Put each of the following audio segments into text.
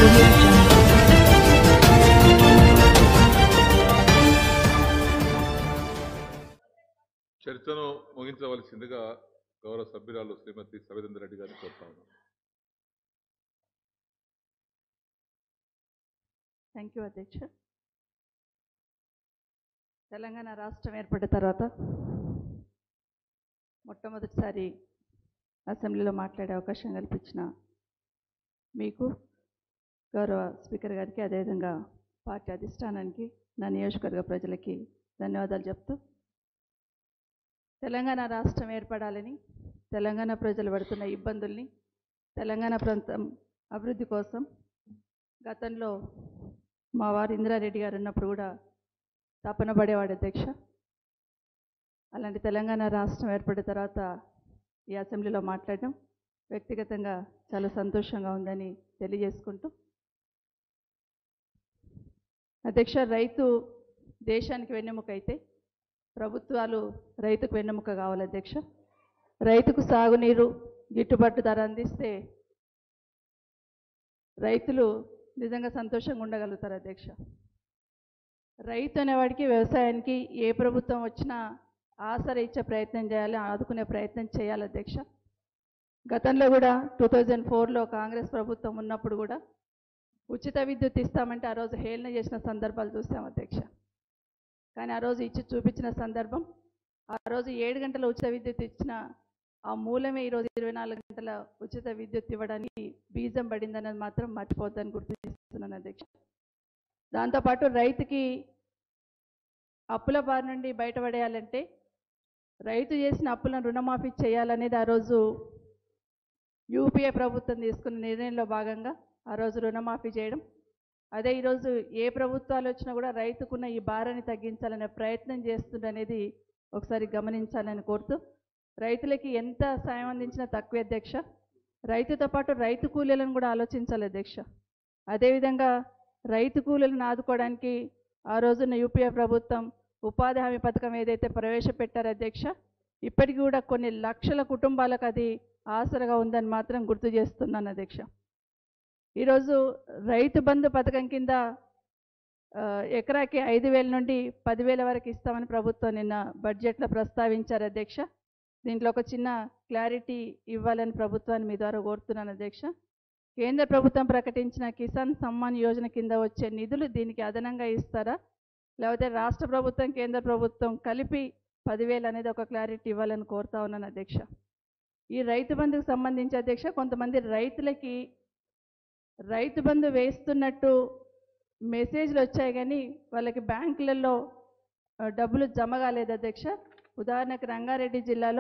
audio jungle. చర్చను ముగించవలసిందిగా గౌరవ సభ్యురాలు శ్రీమతి సవితేందర్ రెడ్డి గారిని కోరుతాను. థ్యాంక్ యూ అధ్యక్ష. తెలంగాణ రాష్ట్రం ఏర్పడిన తర్వాత మొట్టమొదటిసారి అసెంబ్లీలో మాట్లాడే అవకాశం కల్పించిన మీకు, గౌరవ స్పీకర్ గారికి, అదేవిధంగా పార్టీ అధిష్టానానికి, నా నియోజకవర్గ ప్రజలకి ధన్యవాదాలు చెప్తూ, తెలంగాణ రాష్ట్రం ఏర్పడాలని, తెలంగాణ ప్రజలు పడుతున్న ఇబ్బందుల్ని, తెలంగాణ ప్రాంతం అభివృద్ధి కోసం గతంలో మా వారు ఇందిరారెడ్డి గారు ఉన్నప్పుడు కూడా తపన పడేవాడు అధ్యక్ష. అలాంటి తెలంగాణ రాష్ట్రం ఏర్పడిన తర్వాత ఈ అసెంబ్లీలో మాట్లాడడం వ్యక్తిగతంగా చాలా సంతోషంగా ఉందని తెలియజేసుకుంటూ, అధ్యక్ష, రైతు దేశానికి వెన్నెముక అయితే ప్రభుత్వాలు రైతుకు వెన్నెముక కావాలి అధ్యక్ష. రైతుకు సాగునీరు, గిట్టుబాటు ధర అందిస్తే రైతులు నిజంగా సంతోషంగా ఉండగలుగుతారు అధ్యక్ష. రైతు అనేవాడికి, వ్యవసాయానికి ఏ ప్రభుత్వం వచ్చినా ఆసరా ఇచ్చే ప్రయత్నం చేయాలి, ఆదుకునే ప్రయత్నం చేయాలి అధ్యక్ష. గతంలో కూడా 2004లో కాంగ్రెస్ ప్రభుత్వం ఉన్నప్పుడు కూడా ఉచిత విద్యుత్ ఇస్తామంటే ఆ రోజు హేళన చేసిన సందర్భాలు చూసాం అధ్యక్ష. కానీ ఆ రోజు ఇచ్చి చూపించిన సందర్భం, ఆ రోజు 7 గంటల ఉచిత విద్యుత్ ఇచ్చిన ఆ మూలమే ఈరోజు 24 గంటల ఉచిత విద్యుత్ ఇవ్వడానికి బీజం పడిందన్నది మాత్రం మర్చిపోద్దని గుర్తు చేస్తున్నాను అధ్యక్ష. దాంతోపాటు రైతుకి అప్పుల బారి నుండి బయటపడేయాలంటే రైతు చేసిన అప్పులను రుణమాఫీ చేయాలనేది ఆ రోజు యూపీఏ ప్రభుత్వం తీసుకున్న నిర్ణయంలో భాగంగా ఆ రోజు రుణమాఫీ చేయడం. అదే ఈరోజు ఏ ప్రభుత్వాలు వచ్చినా కూడా రైతుకున్న ఈ భారాన్ని తగ్గించాలనే ప్రయత్నం చేస్తుందనేది ఒకసారి గమనించాలని కోరుతూ, రైతులకి ఎంత సాయం అందించినా తక్కువే అధ్యక్ష. రైతుతో పాటు రైతు కూలీలను కూడా ఆలోచించాలి అధ్యక్ష. అదేవిధంగా రైతు కూలీలను ఆదుకోవడానికి ఆ రోజున యూపీఏ ప్రభుత్వం ఉపాధి హామీ పథకం ఏదైతే ప్రవేశపెట్టారో అధ్యక్ష, ఇప్పటికీ కూడా కొన్ని లక్షల కుటుంబాలకు అది ఆసరగా ఉందని మాత్రం గుర్తు చేస్తున్నాను అధ్యక్ష. ఈరోజు రైతు బంధు పథకం కింద ఎకరాకి 5,000 నుండి 10,000 వరకు ఇస్తామని ప్రభుత్వం నిన్న బడ్జెట్లో ప్రస్తావించారు అధ్యక్ష. దీంట్లో ఒక చిన్న క్లారిటీ ఇవ్వాలని ప్రభుత్వాన్ని మీ ద్వారా కోరుతున్నాను అధ్యక్ష. కేంద్ర ప్రభుత్వం ప్రకటించిన కిసాన్ సమ్మాన్ యోజన కింద వచ్చే నిధులు దీనికి అదనంగా ఇస్తారా, లేకపోతే రాష్ట్ర ప్రభుత్వం కేంద్ర ప్రభుత్వం కలిపి 10,000 అనేది ఒక క్లారిటీ ఇవ్వాలని కోరుతా ఉన్నాను అధ్యక్ష. ఈ రైతు బంధుకు సంబంధించి అధ్యక్ష, కొంతమంది రైతులకి రైతు బంధు వేస్తున్నట్టు మెసేజ్లు వచ్చాయి కానీ వాళ్ళకి బ్యాంకులలో డబ్బులు జమ కాలేదు అధ్యక్ష. ఉదాహరణకు రంగారెడ్డి జిల్లాలో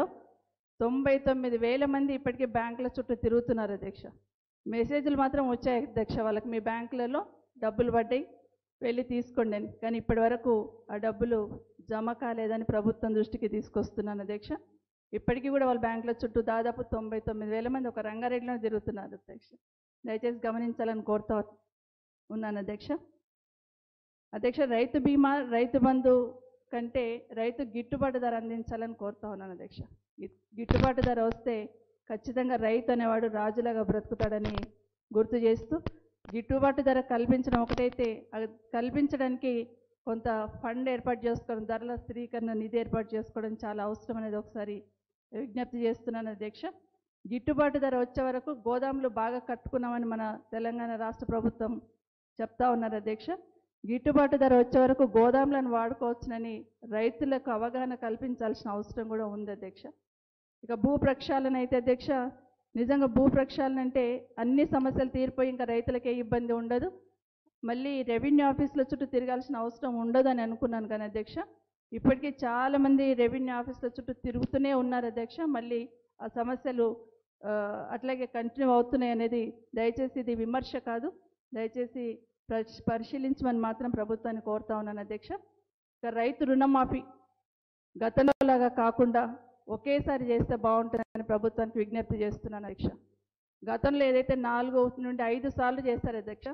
99,000 మంది ఇప్పటికీ బ్యాంకుల చుట్టూ తిరుగుతున్నారు అధ్యక్ష. మెసేజ్లు మాత్రం వచ్చాయి అధ్యక్ష, వాళ్ళకి మీ బ్యాంకులలో డబ్బులు పడ్డాయి, వెళ్ళి తీసుకోండి అని. కానీ ఇప్పటి వరకు ఆ డబ్బులు జమ కాలేదని ప్రభుత్వం దృష్టికి తీసుకొస్తున్నాను అధ్యక్ష. ఇప్పటికీ కూడా వాళ్ళ బ్యాంకుల చుట్టూ దాదాపు 99,000 మంది ఒక రంగారెడ్డిలో తిరుగుతున్నారు అధ్యక్ష. దయచేసి గమనించాలని కోరుతా ఉన్నాను అధ్యక్ష. అధ్యక్ష, రైతు బీమా, రైతు బంధు కంటే రైతు గిట్టుబాటు ధర అందించాలని కోరుతా ఉన్నాను అధ్యక్ష. గిట్టుబాటు ధర వస్తే ఖచ్చితంగా రైతు అనేవాడు రాజులాగా బ్రతుకుతాడని గుర్తు చేస్తూ, గిట్టుబాటు ధర కల్పించడం ఒకటైతే, కల్పించడానికి కొంత ఫండ్ ఏర్పాటు చేసుకోవడం, ధరల స్థిరీకరణ నిధి ఏర్పాటు చేసుకోవడం చాలా అవసరం అనేది ఒకసారి విజ్ఞప్తి చేస్తున్నాను అధ్యక్ష. గిట్టుబాటు ధర వచ్చే వరకు గోదాములు బాగా కట్టుకున్నామని మన తెలంగాణ రాష్ట్ర ప్రభుత్వం చెప్తా ఉన్నారు అధ్యక్ష. గిట్టుబాటు ధర వచ్చే వరకు గోదాములను వాడుకోవచ్చునని రైతులకు అవగాహన కల్పించాల్సిన అవసరం కూడా ఉంది అధ్యక్ష. ఇక భూ ప్రక్షాళన అయితే అధ్యక్ష, నిజంగా భూ ప్రక్షాళన అంటే అన్ని సమస్యలు తీరిపోయి ఇంకా రైతులకే ఇబ్బంది ఉండదు, మళ్ళీ రెవెన్యూ ఆఫీసుల చుట్టూ తిరగాల్సిన అవసరం ఉండదు అని అనుకున్నాను. కానీ అధ్యక్ష, ఇప్పటికీ చాలామంది రెవెన్యూ ఆఫీసుల చుట్టూ తిరుగుతూనే ఉన్నారు అధ్యక్ష. మళ్ళీ ఆ సమస్యలు అట్లాగే కంటిన్యూ అవుతున్నాయి అనేది, దయచేసి ఇది విమర్శ కాదు, దయచేసి పరిశీలించమని మాత్రం ప్రభుత్వాన్ని కోరుతా ఉన్నాను అధ్యక్ష. ఇక రైతు రుణమాఫీ గతంలో లాగా కాకుండా ఒకేసారి చేస్తే బాగుంటుందని ప్రభుత్వానికి విజ్ఞప్తి చేస్తున్నాను అధ్యక్ష. గతంలో ఏదైతే 4 నుండి 5 సార్లు చేస్తారు అధ్యక్ష,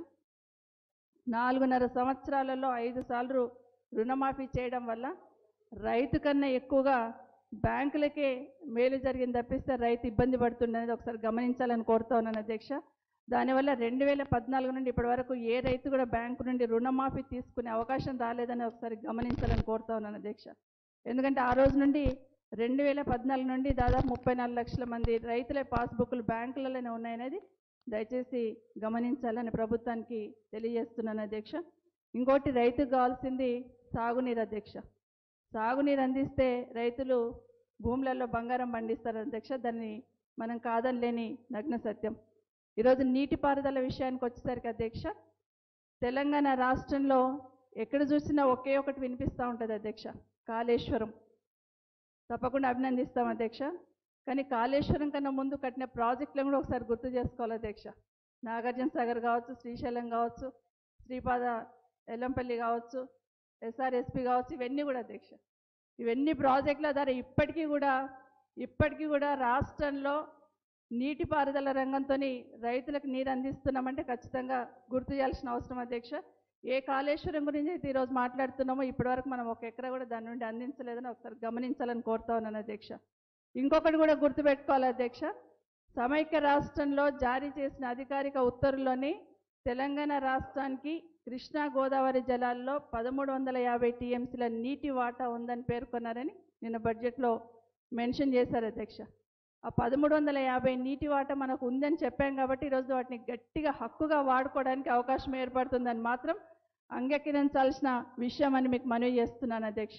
4.5 సంవత్సరాలలో 5 సార్లు రుణమాఫీ చేయడం వల్ల రైతు కన్నా ఎక్కువగా బ్యాంకులకే మేలు జరిగింది తప్పిస్తే రైతు ఇబ్బంది పడుతుండనేది ఒకసారి గమనించాలని కోరుతా ఉన్నాను అధ్యక్ష. దానివల్ల 2014 నుండి ఇప్పటి వరకు ఏ రైతు కూడా బ్యాంకు నుండి రుణమాఫీ తీసుకునే అవకాశం రాలేదని ఒకసారి గమనించాలని కోరుతా ఉన్నాను అధ్యక్ష. ఎందుకంటే ఆ రోజు నుండి 2014 నుండి దాదాపు 34 లక్షల మంది రైతుల పాస్బుక్లు బ్యాంకులలోనే ఉన్నాయనేది దయచేసి గమనించాలని ప్రభుత్వానికి తెలియజేస్తున్నాను అధ్యక్ష. ఇంకోటి రైతుకు కావాల్సింది సాగునీరు అధ్యక్ష. సాగునీరు అందిస్తే రైతులు భూములలో బంగారం పండిస్తారు అధ్యక్ష. దాన్ని మనం కాదనలేని నగ్న సత్యం. ఈరోజు నీటిపారుదల విషయానికి వచ్చేసరికి అధ్యక్ష, తెలంగాణ రాష్ట్రంలో ఎక్కడ చూసినా ఒకే ఒకటి వినిపిస్తూ ఉంటుంది అధ్యక్ష, కాళేశ్వరం. తప్పకుండా అభినందిస్తాం అధ్యక్ష. కానీ కాళేశ్వరం కన్నా ముందు కట్టిన ప్రాజెక్టులను కూడా ఒకసారి గుర్తు చేసుకోవాలి అధ్యక్ష. నాగార్జున సాగర్ కావచ్చు, శ్రీశైలం కావచ్చు, శ్రీపాద ఎల్లంపల్లి కావచ్చు, ఎస్ఆర్ఎస్పి కావచ్చు, ఇవన్నీ కూడా అధ్యక్ష, ఇవన్నీ ప్రాజెక్టుల ద్వారా ఇప్పటికీ కూడా రాష్ట్రంలో నీటిపారుదల రంగంతో రైతులకు నీరు అందిస్తున్నామంటే ఖచ్చితంగా గుర్తు చేయాల్సిన అవసరం అధ్యక్ష. ఏ కాళేశ్వరం గురించి అయితే ఈరోజు మాట్లాడుతున్నామో ఇప్పటివరకు మనం ఒక ఎకరా కూడా దాని నుండి అందించలేదని ఒకసారి గమనించాలని కోరుతా ఉన్నాను అధ్యక్ష. ఇంకొకటి కూడా గుర్తుపెట్టుకోవాలి అధ్యక్ష, సమైక్య రాష్ట్రంలో జారీ చేసిన అధికారిక ఉత్తర్వుల్లోని తెలంగాణ రాష్ట్రానికి కృష్ణా గోదావరి జలాల్లో 1350 టీఎంసీల నీటి వాటా ఉందని పేర్కొన్నారని నిన్న బడ్జెట్లో మెన్షన్ చేశారు అధ్యక్ష. ఆ 1350 నీటి వాటా మనకు ఉందని చెప్పాం కాబట్టి ఈరోజు వాటిని గట్టిగా హక్కుగా వాడుకోవడానికి అవకాశం ఏర్పడుతుందని మాత్రం అంగీకరించాల్సిన విషయం అని మీకు మనవి చేస్తున్నాను అధ్యక్ష.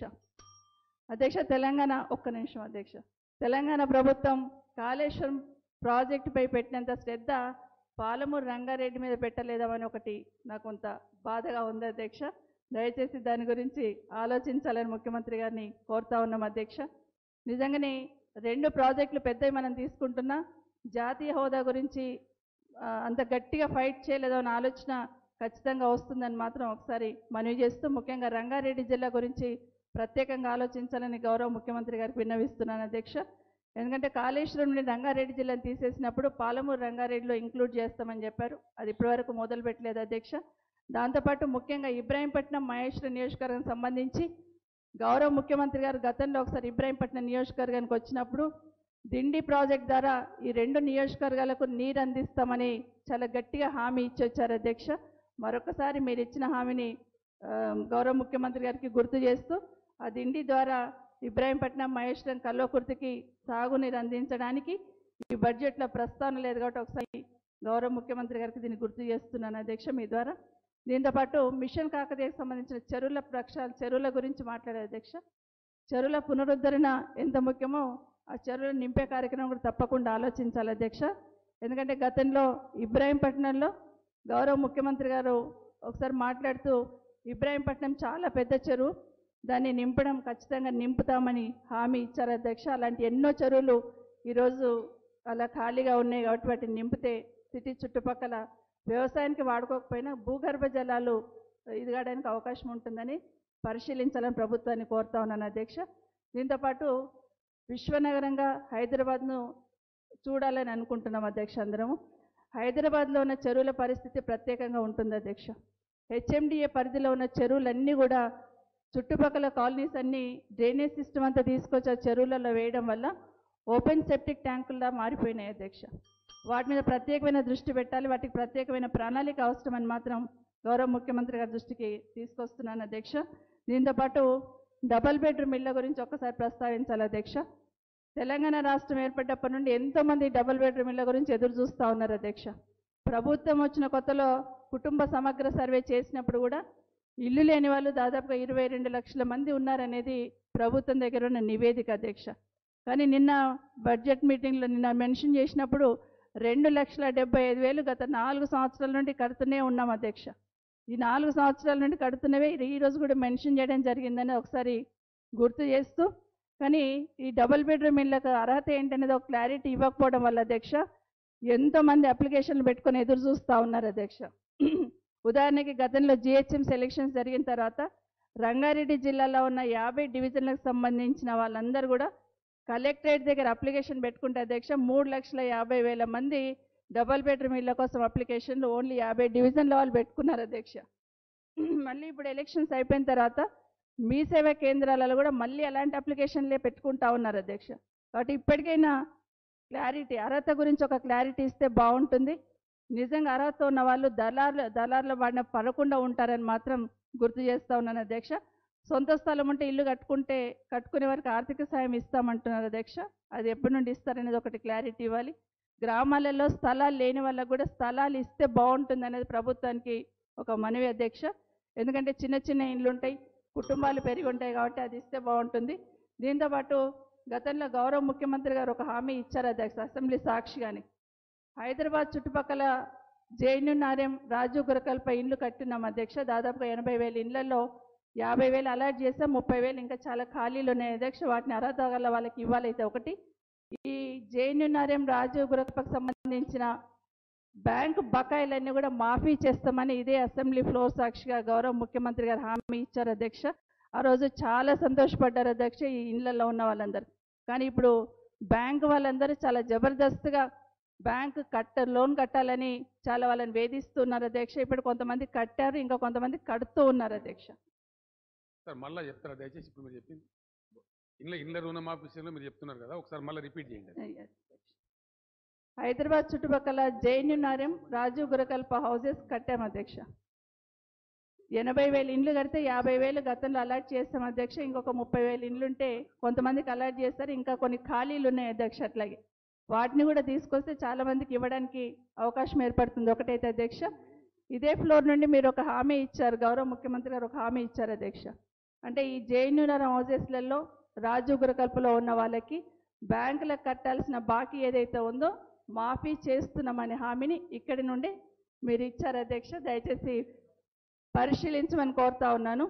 ఒక్క నిమిషం అధ్యక్ష. తెలంగాణ ప్రభుత్వం కాళేశ్వరం ప్రాజెక్టుపై పెట్టినంత శ్రద్ధ పాలమూరు రంగారెడ్డి మీద పెట్టలేదామని ఒకటి నాకు కొంత బాధగా ఉంది అధ్యక్ష. దయచేసి దాని గురించి ఆలోచించాలని ముఖ్యమంత్రి గారిని కోరుతా ఉన్నాం అధ్యక్ష. నిజంగానే 2 ప్రాజెక్టులు పెద్దవి మనం తీసుకుంటున్నా జాతీయ హోదా గురించి అంత గట్టిగా ఫైట్ చేయలేదో అనే ఆలోచన ఖచ్చితంగా వస్తుందని మాత్రం ఒకసారి మనవి చేస్తూ, ముఖ్యంగా రంగారెడ్డి జిల్లా గురించి ప్రత్యేకంగా ఆలోచించాలని గౌరవ ముఖ్యమంత్రి గారికి విన్నవిస్తున్నాను అధ్యక్ష. ఎందుకంటే కాళేశ్వరం నుండి రంగారెడ్డి జిల్లాను తీసేసినప్పుడు పాలమూరు రంగారెడ్డిలో ఇంక్లూడ్ చేస్తామని చెప్పారు. అది ఇప్పటివరకు మొదలు పెట్టలేదు అధ్యక్ష. దాంతోపాటు ముఖ్యంగా ఇబ్రాహీంపట్నం మహేశ్వరం నియోజకవర్గం సంబంధించి గౌరవ ముఖ్యమంత్రి గారు గతంలో ఒకసారి ఇబ్రాహీంపట్నం నియోజకవర్గానికి వచ్చినప్పుడు దిండి ప్రాజెక్ట్ ద్వారా ఈ 2 నియోజకవర్గాలకు నీరు అందిస్తామని చాలా గట్టిగా హామీ ఇచ్చి వచ్చారు అధ్యక్ష. మరొకసారి మీరు ఇచ్చిన హామీని గౌరవ ముఖ్యమంత్రి గారికి గుర్తు చేస్తూ ఆ దిండి ద్వారా ఇబ్రాహీంపట్నం మహేశ్వరం కల్వకుర్తికి సాగునీరు అందించడానికి ఈ బడ్జెట్లో ప్రస్తావన లేదు కాబట్టి ఒకసారి గౌరవ ముఖ్యమంత్రి గారికి దీన్ని గుర్తు చేస్తున్నాను అధ్యక్ష మీ ద్వారా. దీంతోపాటు మిషన్ కాకతీయకు సంబంధించిన చెరువుల గురించి మాట్లాడే అధ్యక్ష. చెరువుల పునరుద్ధరణ ఎంత ముఖ్యమో ఆ చెరువులను నింపే కార్యక్రమం కూడా తప్పకుండా ఆలోచించాలి అధ్యక్ష. ఎందుకంటే గతంలో ఇబ్రాహీంపట్నంలో గౌరవ ముఖ్యమంత్రి గారు ఒకసారి మాట్లాడుతూ ఇబ్రాహీంపట్నం చాలా పెద్ద చెరువు, దాన్ని నింపడం ఖచ్చితంగా నింపుతామని హామీ ఇచ్చారు అధ్యక్ష. అలాంటి ఎన్నో చెరువులు ఈరోజు అలా ఖాళీగా ఉన్నాయి కాబట్టి వాటిని నింపితే సిటీ చుట్టుపక్కల వ్యవసాయానికి వాడుకోకపోయినా భూగర్భ జలాలు ఎదగడానికి అవకాశం ఉంటుందని పరిశీలించాలని ప్రభుత్వాన్ని కోరుతా ఉన్నాను అధ్యక్ష. దీంతోపాటు విశ్వనగరంగా హైదరాబాద్ను చూడాలని అనుకుంటున్నాం అధ్యక్ష. అందరము హైదరాబాద్లో ఉన్న చెరువుల పరిస్థితి ప్రత్యేకంగా ఉంటుంది అధ్యక్ష. హెచ్ఎండిఏ పరిధిలో ఉన్న చెరువులన్నీ కూడా చుట్టుపక్కల కాలనీస్ అన్నీ డ్రైనేజ్ సిస్టమ్ అంతా తీసుకొచ్చి ఆ చెరువులలో వేయడం వల్ల ఓపెన్ సెప్టిక్ ట్యాంకుల్లా మారిపోయినాయి అధ్యక్ష. వాటి మీద ప్రత్యేకమైన దృష్టి పెట్టాలి, వాటికి ప్రత్యేకమైన ప్రణాళిక అవసరమని మాత్రం గౌరవ ముఖ్యమంత్రి గారి దృష్టికి తీసుకొస్తున్నాను అధ్యక్ష. దీంతోపాటు డబల్ బెడ్రూమ్ ఇళ్ల గురించి ఒక్కసారి ప్రస్తావించాలి అధ్యక్ష. తెలంగాణ రాష్ట్రం ఏర్పడ్డప్పటి నుండి ఎంతోమంది డబల్ బెడ్రూమ్ ఇళ్ల గురించి ఎదురు చూస్తూ ఉన్నారు అధ్యక్ష. ప్రభుత్వం వచ్చిన కొత్తలో కుటుంబ సమగ్ర సర్వే చేసినప్పుడు కూడా ఇల్లు లేని వాళ్ళు దాదాపుగా 22 లక్షల మంది ఉన్నారనేది ప్రభుత్వం దగ్గర ఉన్న నివేదిక అధ్యక్ష. కానీ నిన్న బడ్జెట్ మీటింగ్లో నిన్న మెన్షన్ చేసినప్పుడు 2,75,000 గత 4 సంవత్సరాల నుండి కడుతూనే ఉన్నాం అధ్యక్ష. ఈ 4 సంవత్సరాల నుండి కడుతున్నవే ఈరోజు కూడా మెన్షన్ చేయడం జరిగిందని ఒకసారి గుర్తు చేస్తూ, కానీ ఈ డబుల్ బెడ్రూమ్ ఇళ్ళకు అర్హత ఏంటనేది ఒక క్లారిటీ ఇవ్వకపోవడం వల్ల అధ్యక్ష ఎంతోమంది అప్లికేషన్లు పెట్టుకొని ఎదురు చూస్తూ ఉన్నారు అధ్యక్ష. ఉదాహరణకి గతంలో జిహెచ్ఎం సెలక్షన్స్ జరిగిన తర్వాత రంగారెడ్డి జిల్లాలో ఉన్న 50 డివిజన్లకు సంబంధించిన వాళ్ళందరూ కూడా కలెక్టరేట్ దగ్గర అప్లికేషన్ పెట్టుకుంటే అధ్యక్ష 3,50,000 మంది డబల్ బెడ్రూమ్ ఇళ్ళ కోసం అప్లికేషన్లు ఓన్లీ 50 డివిజన్ల వాళ్ళు పెట్టుకున్నారు అధ్యక్ష. మళ్ళీ ఇప్పుడు ఎలక్షన్స్ అయిపోయిన తర్వాత మీ సేవా కేంద్రాలలో కూడా మళ్ళీ అలాంటి అప్లికేషన్లే పెట్టుకుంటా ఉన్నారు అధ్యక్ష. కాబట్టి ఇప్పటికైనా క్లారిటీ అర్హత గురించి ఒక క్లారిటీ ఇస్తే బాగుంటుంది. నిజంగా అర్హత ఉన్న వాళ్ళు దళార్ల బారిన పడకుండా ఉంటారని మాత్రం గుర్తు చేస్తా ఉన్నాను అధ్యక్ష. సొంత స్థలం ఉంటే ఇల్లు కట్టుకునే వారికి ఆర్థిక సాయం ఇస్తామంటున్నారు అధ్యక్ష. అది ఎప్పటి నుండి ఇస్తారనేది ఒకటి క్లారిటీ ఇవ్వాలి. గ్రామాలలో స్థలాలు లేని వాళ్ళకు కూడా స్థలాలు ఇస్తే బాగుంటుంది అనేది ప్రభుత్వానికి ఒక మనవి అధ్యక్ష. ఎందుకంటే చిన్న చిన్న ఇండ్లు ఉంటాయి, కుటుంబాలు పెరిగి ఉంటాయి కాబట్టి అది ఇస్తే బాగుంటుంది. దీంతోపాటు గతంలో గౌరవ ముఖ్యమంత్రి గారు ఒక హామీ ఇచ్చారు అధ్యక్ష, అసెంబ్లీ సాక్షిగాని. హైదరాబాద్ చుట్టుపక్కల జైనునార్యం రాజీవ్ గురకల్పై ఇండ్లు కట్టినాం అధ్యక్ష. దాదాపుగా 80,000 ఇండ్లలో 50,000 అలాట్ చేసాం, 30,000 ఇంకా చాలా ఖాళీలు ఉన్నాయి అధ్యక్ష. వాటిని అర్హత గల వాళ్ళకి ఇవ్వాలైతే ఒకటి. ఈ జైనునార్యం రాజీవ్ గురకల్పకు సంబంధించిన బ్యాంకు బకాయిలన్నీ కూడా మాఫీ చేస్తామని ఇదే అసెంబ్లీ ఫ్లోర్ సాక్షిగా గౌరవ ముఖ్యమంత్రి గారు హామీ ఇచ్చారు అధ్యక్ష. ఆ రోజు చాలా సంతోషపడ్డారు అధ్యక్ష ఈ ఇళ్లలో ఉన్న వాళ్ళందరూ. కానీ ఇప్పుడు బ్యాంకు వాళ్ళందరూ చాలా జబర్దస్త్గా లోన్ కట్టాలని చాలా వాళ్ళని వేధిస్తున్నారు అధ్యక్ష. ఇప్పుడు కొంతమంది కట్టారు, ఇంకా కొంతమంది కడుతూ ఉన్నారు అధ్యక్ష. సార్ మళ్ళీ చెప్తారా దయచేసి? ఇప్పుడు మీరు చెప్పింది ఇండ్ల రుణమాఫీ విషయంలో మీరు చెప్తున్నారు కదా, ఒకసారి మళ్ళీ రిపీట్ చేయండి. హైదరాబాద్ చుట్టుపక్కల జైనునార్యం రాజీవ్ గురకల్ప హౌసెస్ కట్టాం అధ్యక్ష. 80,000 ఇండ్లు కడితే 50,000 గతంలో అలాట్ చేస్తాం అధ్యక్ష. ఇంకొక 30,000 ఇండ్లు ఉంటే కొంతమందికి అలాట్ చేస్తారు, ఇంకా కొన్ని ఖాళీలు ఉన్నాయి అధ్యక్ష. అట్లాగే వాటిని కూడా తీసుకొస్తే చాలా మందికి ఇవ్వడానికి అవకాశం ఏర్పడుతుంది. ఒకటైతే అధ్యక్ష, ఇదే ఫ్లోర్ నుండి మీరు ఒక హామీ ఇచ్చారు, గౌరవ ముఖ్యమంత్రి గారు ఒక హామీ ఇచ్చారు అధ్యక్ష. అంటే ఈ జైనునార్యం హౌసెస్లలో రాజీవ్ గురకల్పలో ఉన్న వాళ్ళకి బ్యాంకులకు కట్టాల్సిన బాకీ ఏదైతే ఉందో మాఫీ చేస్తున్నామనే హామీని ఇక్కడి నుండి మీరు ఇచ్చారు అధ్యక్ష. దయచేసి పరిశీలించమని కోరుతా ఉన్నాను.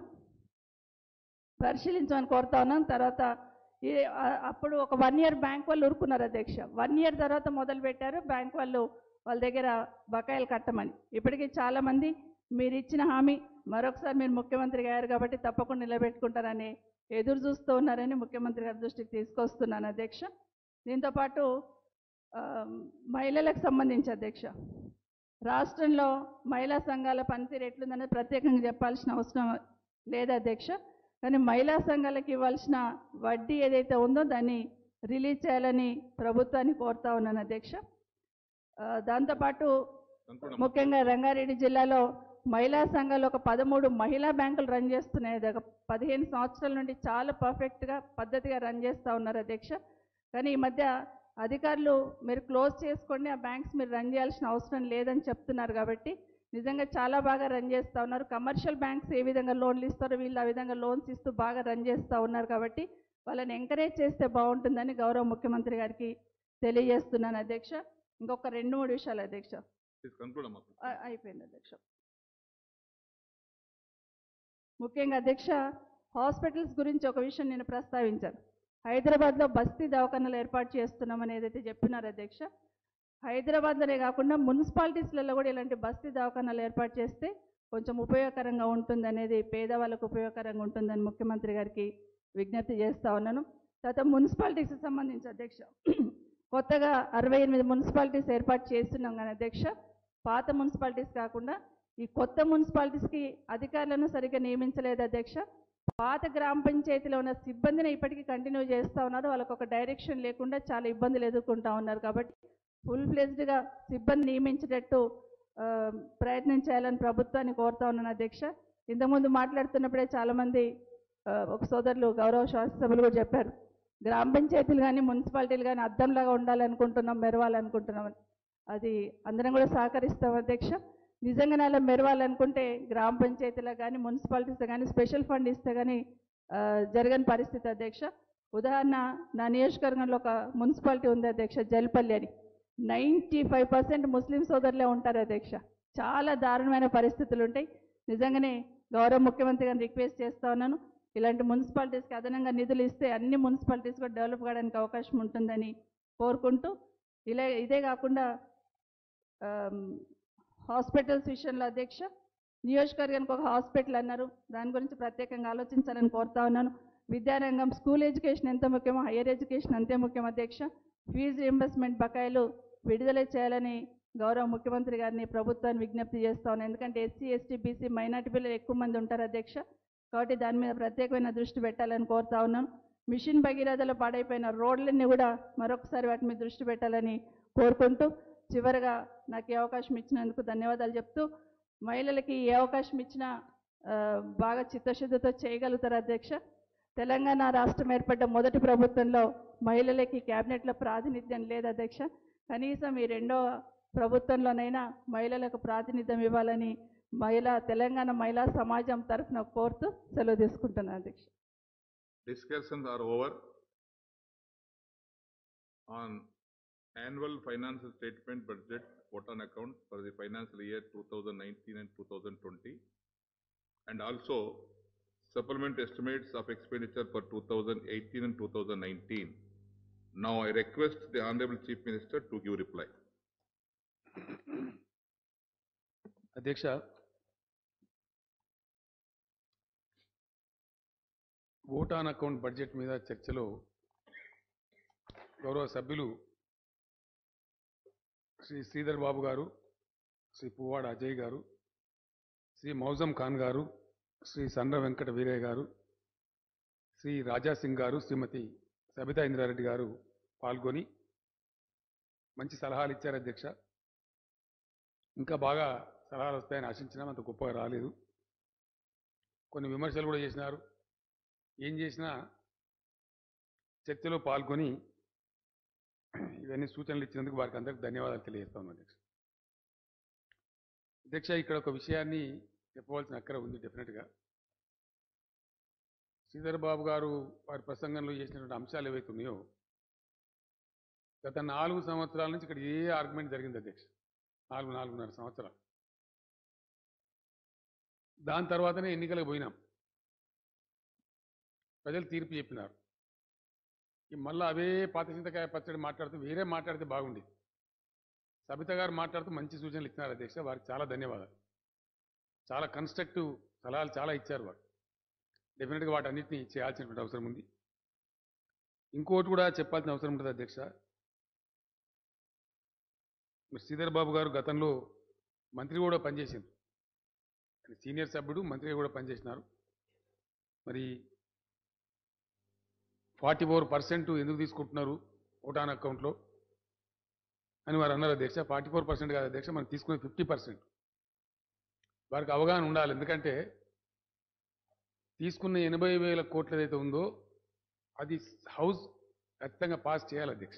తర్వాత అప్పుడు ఒక 1 year బ్యాంక్ వాళ్ళు ఊరుకున్నారు అధ్యక్ష. 1 year తర్వాత మొదలు పెట్టారు బ్యాంక్ వాళ్ళు వాళ్ళ దగ్గర బకాయిలు కట్టమని. ఇప్పటికీ చాలామంది మీరు ఇచ్చిన హామీ మరొకసారి మీరు ముఖ్యమంత్రి గారు కాబట్టి తప్పకుండా నిలబెట్టుకుంటారని ఎదురు చూస్తూ ఉన్నారని ముఖ్యమంత్రి గారి దృష్టికి తీసుకొస్తున్నాను అధ్యక్ష. దీంతోపాటు మహిళలకు సంబంధించి అధ్యక్ష, రాష్ట్రంలో మహిళా సంఘాల పనితీరు ఎట్లుందనేది ప్రత్యేకంగా చెప్పాల్సిన అవసరం లేదు అధ్యక్ష. కానీ మహిళా సంఘాలకు ఇవ్వాల్సిన వడ్డీ ఏదైతే ఉందో దాన్ని రిలీజ్ చేయాలని ప్రభుత్వాన్ని కోరుతా ఉన్నాను అధ్యక్ష. దాంతోపాటు ముఖ్యంగా రంగారెడ్డి జిల్లాలో మహిళా సంఘాలు ఒక 13 మహిళా బ్యాంకులు రన్ చేస్తున్నాయి. 15 సంవత్సరాల నుండి చాలా పర్ఫెక్ట్గా పద్ధతిగా రన్ చేస్తూ ఉన్నారు అధ్యక్ష. కానీ ఈ మధ్య అధికారులు మీరు క్లోజ్ చేసుకోండి, ఆ బ్యాంక్స్ మీరు రన్ చేయాల్సిన అవసరం లేదని చెప్తున్నారు. కాబట్టి నిజంగా చాలా బాగా రన్ చేస్తూ ఉన్నారు. కమర్షియల్ బ్యాంక్స్ ఏ విధంగా లోన్లు ఇస్తారో వీళ్ళు ఆ విధంగా లోన్స్ ఇస్తూ బాగా రన్ చేస్తూ ఉన్నారు. కాబట్టి వాళ్ళని ఎంకరేజ్ చేస్తే బాగుంటుందని గౌరవ ముఖ్యమంత్రి గారికి తెలియజేస్తున్నాను అధ్యక్ష. ఇంకొక 2-3 విషయాలు అధ్యక్ష. అయిపోయింది అధ్యక్ష. ముఖ్యంగా అధ్యక్ష, హాస్పిటల్స్ గురించి ఒక విషయం నేను ప్రస్తావించాను. హైదరాబాద్లో బస్తీ దవాఖానాలు ఏర్పాటు చేస్తున్నామని ఏదైతే చెప్పినారో అధ్యక్ష, హైదరాబాద్లోనే కాకుండా మున్సిపాలిటీస్లలో కూడా ఇలాంటి బస్తీ దవాఖానాలు ఏర్పాటు చేస్తే కొంచెం ఉపయోగకరంగా ఉంటుంది అనేది, పేదవాళ్ళకు ఉపయోగకరంగా ఉంటుందని ముఖ్యమంత్రి గారికి విజ్ఞప్తి చేస్తూ ఉన్నాను. తర్వాత మున్సిపాలిటీస్కి సంబంధించి అధ్యక్ష, కొత్తగా 68 మున్సిపాలిటీస్ ఏర్పాటు చేస్తున్నాం కానీ అధ్యక్ష, పాత మున్సిపాలిటీస్ కాకుండా ఈ కొత్త మున్సిపాలిటీస్కి అధికారులను సరిగ్గా నియమించలేదు అధ్యక్ష. పాత గ్రామ పంచాయతీలో ఉన్న సిబ్బందిని ఇప్పటికీ కంటిన్యూ చేస్తూ ఉన్నారు. వాళ్ళకు ఒక డైరెక్షన్ లేకుండా చాలా ఇబ్బందులు ఎదుర్కొంటూ ఉన్నారు. కాబట్టి ఫుల్ ఫ్లెజ్డ్గా సిబ్బంది నియమించేటట్టు ప్రయత్నం చేయాలని ప్రభుత్వాన్ని కోరుతా ఉన్నాను అధ్యక్ష. ఇంతకుముందు మాట్లాడుతున్నప్పుడే చాలామంది ఒక సోదరులు గౌరవ శాసనసభ్యులు కూడా చెప్పారు, గ్రామ పంచాయతీలు కానీ మున్సిపాలిటీలు కానీ అద్దంలాగా ఉండాలనుకుంటున్నాం, మెరవాలనుకుంటున్నాం. అది అందరం కూడా సహకరిస్తాం అధ్యక్ష. నిజంగానే అలా మెరవాలనుకుంటే గ్రామ పంచాయతీలకు కానీ మున్సిపాలిటీస్ కానీ స్పెషల్ ఫండ్ ఇస్తే కానీ జరగని పరిస్థితి అధ్యక్ష. ఉదాహరణ, నా నియోజకవర్గంలో ఒక మున్సిపాలిటీ ఉంది అధ్యక్ష, జల్పల్లి అని. 95% ముస్లిం సోదరులే ఉంటారు అధ్యక్ష. చాలా దారుణమైన పరిస్థితులు ఉంటాయి. నిజంగానే గౌరవ ముఖ్యమంత్రి గారిని రిక్వెస్ట్ చేస్తూ ఉన్నాను, ఇలాంటి మున్సిపాలిటీస్కి అదనంగా నిధులు ఇస్తే అన్ని మున్సిపాలిటీస్ కూడా డెవలప్ కావడానికి అవకాశం ఉంటుందని కోరుకుంటూ, ఇదే కాకుండా హాస్పిటల్స్ విషయంలో అధ్యక్ష, నియోజకవర్గానికి ఒక హాస్పిటల్ అన్నారు, దాని గురించి ప్రత్యేకంగా ఆలోచించాలని కోరుతా ఉన్నాను. విద్యారంగం, స్కూల్ ఎడ్యుకేషన్ ఎంత ముఖ్యమో హైయర్ ఎడ్యుకేషన్ అంతే ముఖ్యం అధ్యక్ష. ఫీజు రీంబర్స్మెంట్ బకాయిలు విడుదల చేయాలని గౌరవ ముఖ్యమంత్రి గారిని ప్రభుత్వాన్ని విజ్ఞప్తి చేస్తా ఉన్నాను. ఎందుకంటే ఎస్సీ, ఎస్టీ, బీసీ, మైనార్టీ పిల్లలు ఎక్కువ మంది ఉంటారు అధ్యక్ష. కాబట్టి దాని మీద ప్రత్యేకమైన దృష్టి పెట్టాలని కోరుతా ఉన్నాను. మిషన్ భగీరథలో పాడైపోయిన రోడ్లన్నీ కూడా మరొకసారి వాటి మీద దృష్టి పెట్టాలని కోరుకుంటూ, చివరగా నాకు ఈ అవకాశం ఇచ్చినందుకు ధన్యవాదాలు చెప్తూ మహిళలకి ఏ అవకాశం ఇచ్చినా బాగా చిత్తశుద్ధితో చేయగలుగుతారు అధ్యక్ష. తెలంగాణ రాష్ట్రం ఏర్పడ్డ మొదటి ప్రభుత్వంలో మహిళలకి క్యాబినెట్లో ప్రాతినిధ్యం లేదు అధ్యక్ష. కనీసం ఈ రెండో ప్రభుత్వంలోనైనా మహిళలకు ప్రాతినిధ్యం ఇవ్వాలని తెలంగాణ మహిళా సమాజం తరఫున కోరుతూ సెలవు తీసుకుంటున్నాను అధ్యక్ష. Discussions are over on annual financial statement budget vote on account for the financial year 2019 and 2020 and also supplement estimates of expenditure for 2018 and 2019. Now I request the Honorable Chief Minister to give reply. అధ్యక్ష, vote on account budget మీద చర్చలో గౌరవ సభ్యులు శ్రీ శ్రీధర్ బాబు గారు, శ్రీ పువ్వాడ అజయ్ గారు, శ్రీ మౌజం ఖాన్ గారు, శ్రీ సండ్ర వెంకట వీరయ్య గారు, శ్రీ రాజాసింగ్ గారు, శ్రీమతి సబితా ఇంద్రారెడ్డి గారు పాల్గొని మంచి సలహాలు ఇచ్చారు అధ్యక్ష. ఇంకా బాగా సలహాలు వస్తాయని ఆశించినా అంత గొప్పగా రాలేదు. కొన్ని విమర్శలు కూడా చేసినారు. ఏం చేసినా చర్చలో పాల్గొని ఇవన్నీ సూచనలు ఇచ్చినందుకు వారికి అందరికీ ధన్యవాదాలు తెలియజేస్తాను అధ్యక్ష. అధ్యక్ష, ఇక్కడ ఒక విషయాన్ని చెప్పవలసిన అక్కర ఉంది డెఫినెట్గా. శ్రీధర్ బాబు గారు వారి ప్రసంగంలో చేసినటువంటి అంశాలు ఏవైతే ఉన్నాయో గత 4 సంవత్సరాల నుంచి ఇక్కడ ఏ ఆర్గ్యుమెంట్ జరిగింది అధ్యక్ష? 4.5 సంవత్సరాలు. దాని తర్వాతనే ఎన్నికలకు పోయినాం. ప్రజలు తీర్పు చెప్పినారు. మళ్ళీ అవే పాత చింతకాయ పచ్చడి మాట్లాడుతూ వేరే మాట్లాడితే బాగుండేది. సబిత గారు మాట్లాడుతూ మంచి సూచనలు ఇచ్చినారు అధ్యక్ష. వారికి చాలా ధన్యవాదాలు. చాలా కన్స్ట్రక్టివ్ సలహాలు చాలా ఇచ్చారు వారు. డెఫినెట్గా వాటన్నిటిని చేయాల్సినటువంటి అవసరం ఉంది. ఇంకోటి కూడా చెప్పాల్సిన అవసరం ఉంటుంది అధ్యక్ష. శ్రీధర్ బాబు గారు గతంలో మంత్రి కూడా పనిచేసింది. సీనియర్ సభ్యుడు, మంత్రిగా కూడా పనిచేసినారు. మరి 44% ఎందుకు తీసుకుంటున్నారు ఓట్ ఆన్ అకౌంట్లో అని వారు అన్నారు అధ్యక్ష. 44% కాదు అధ్యక్ష, మనం తీసుకునే 50%. వారికి అవగాహన ఉండాలి. ఎందుకంటే తీసుకున్న 80,000 కోట్లు ఏదైతే ఉందో అది హౌస్ ఖచ్చితంగా పాస్ చేయాలి అధ్యక్ష.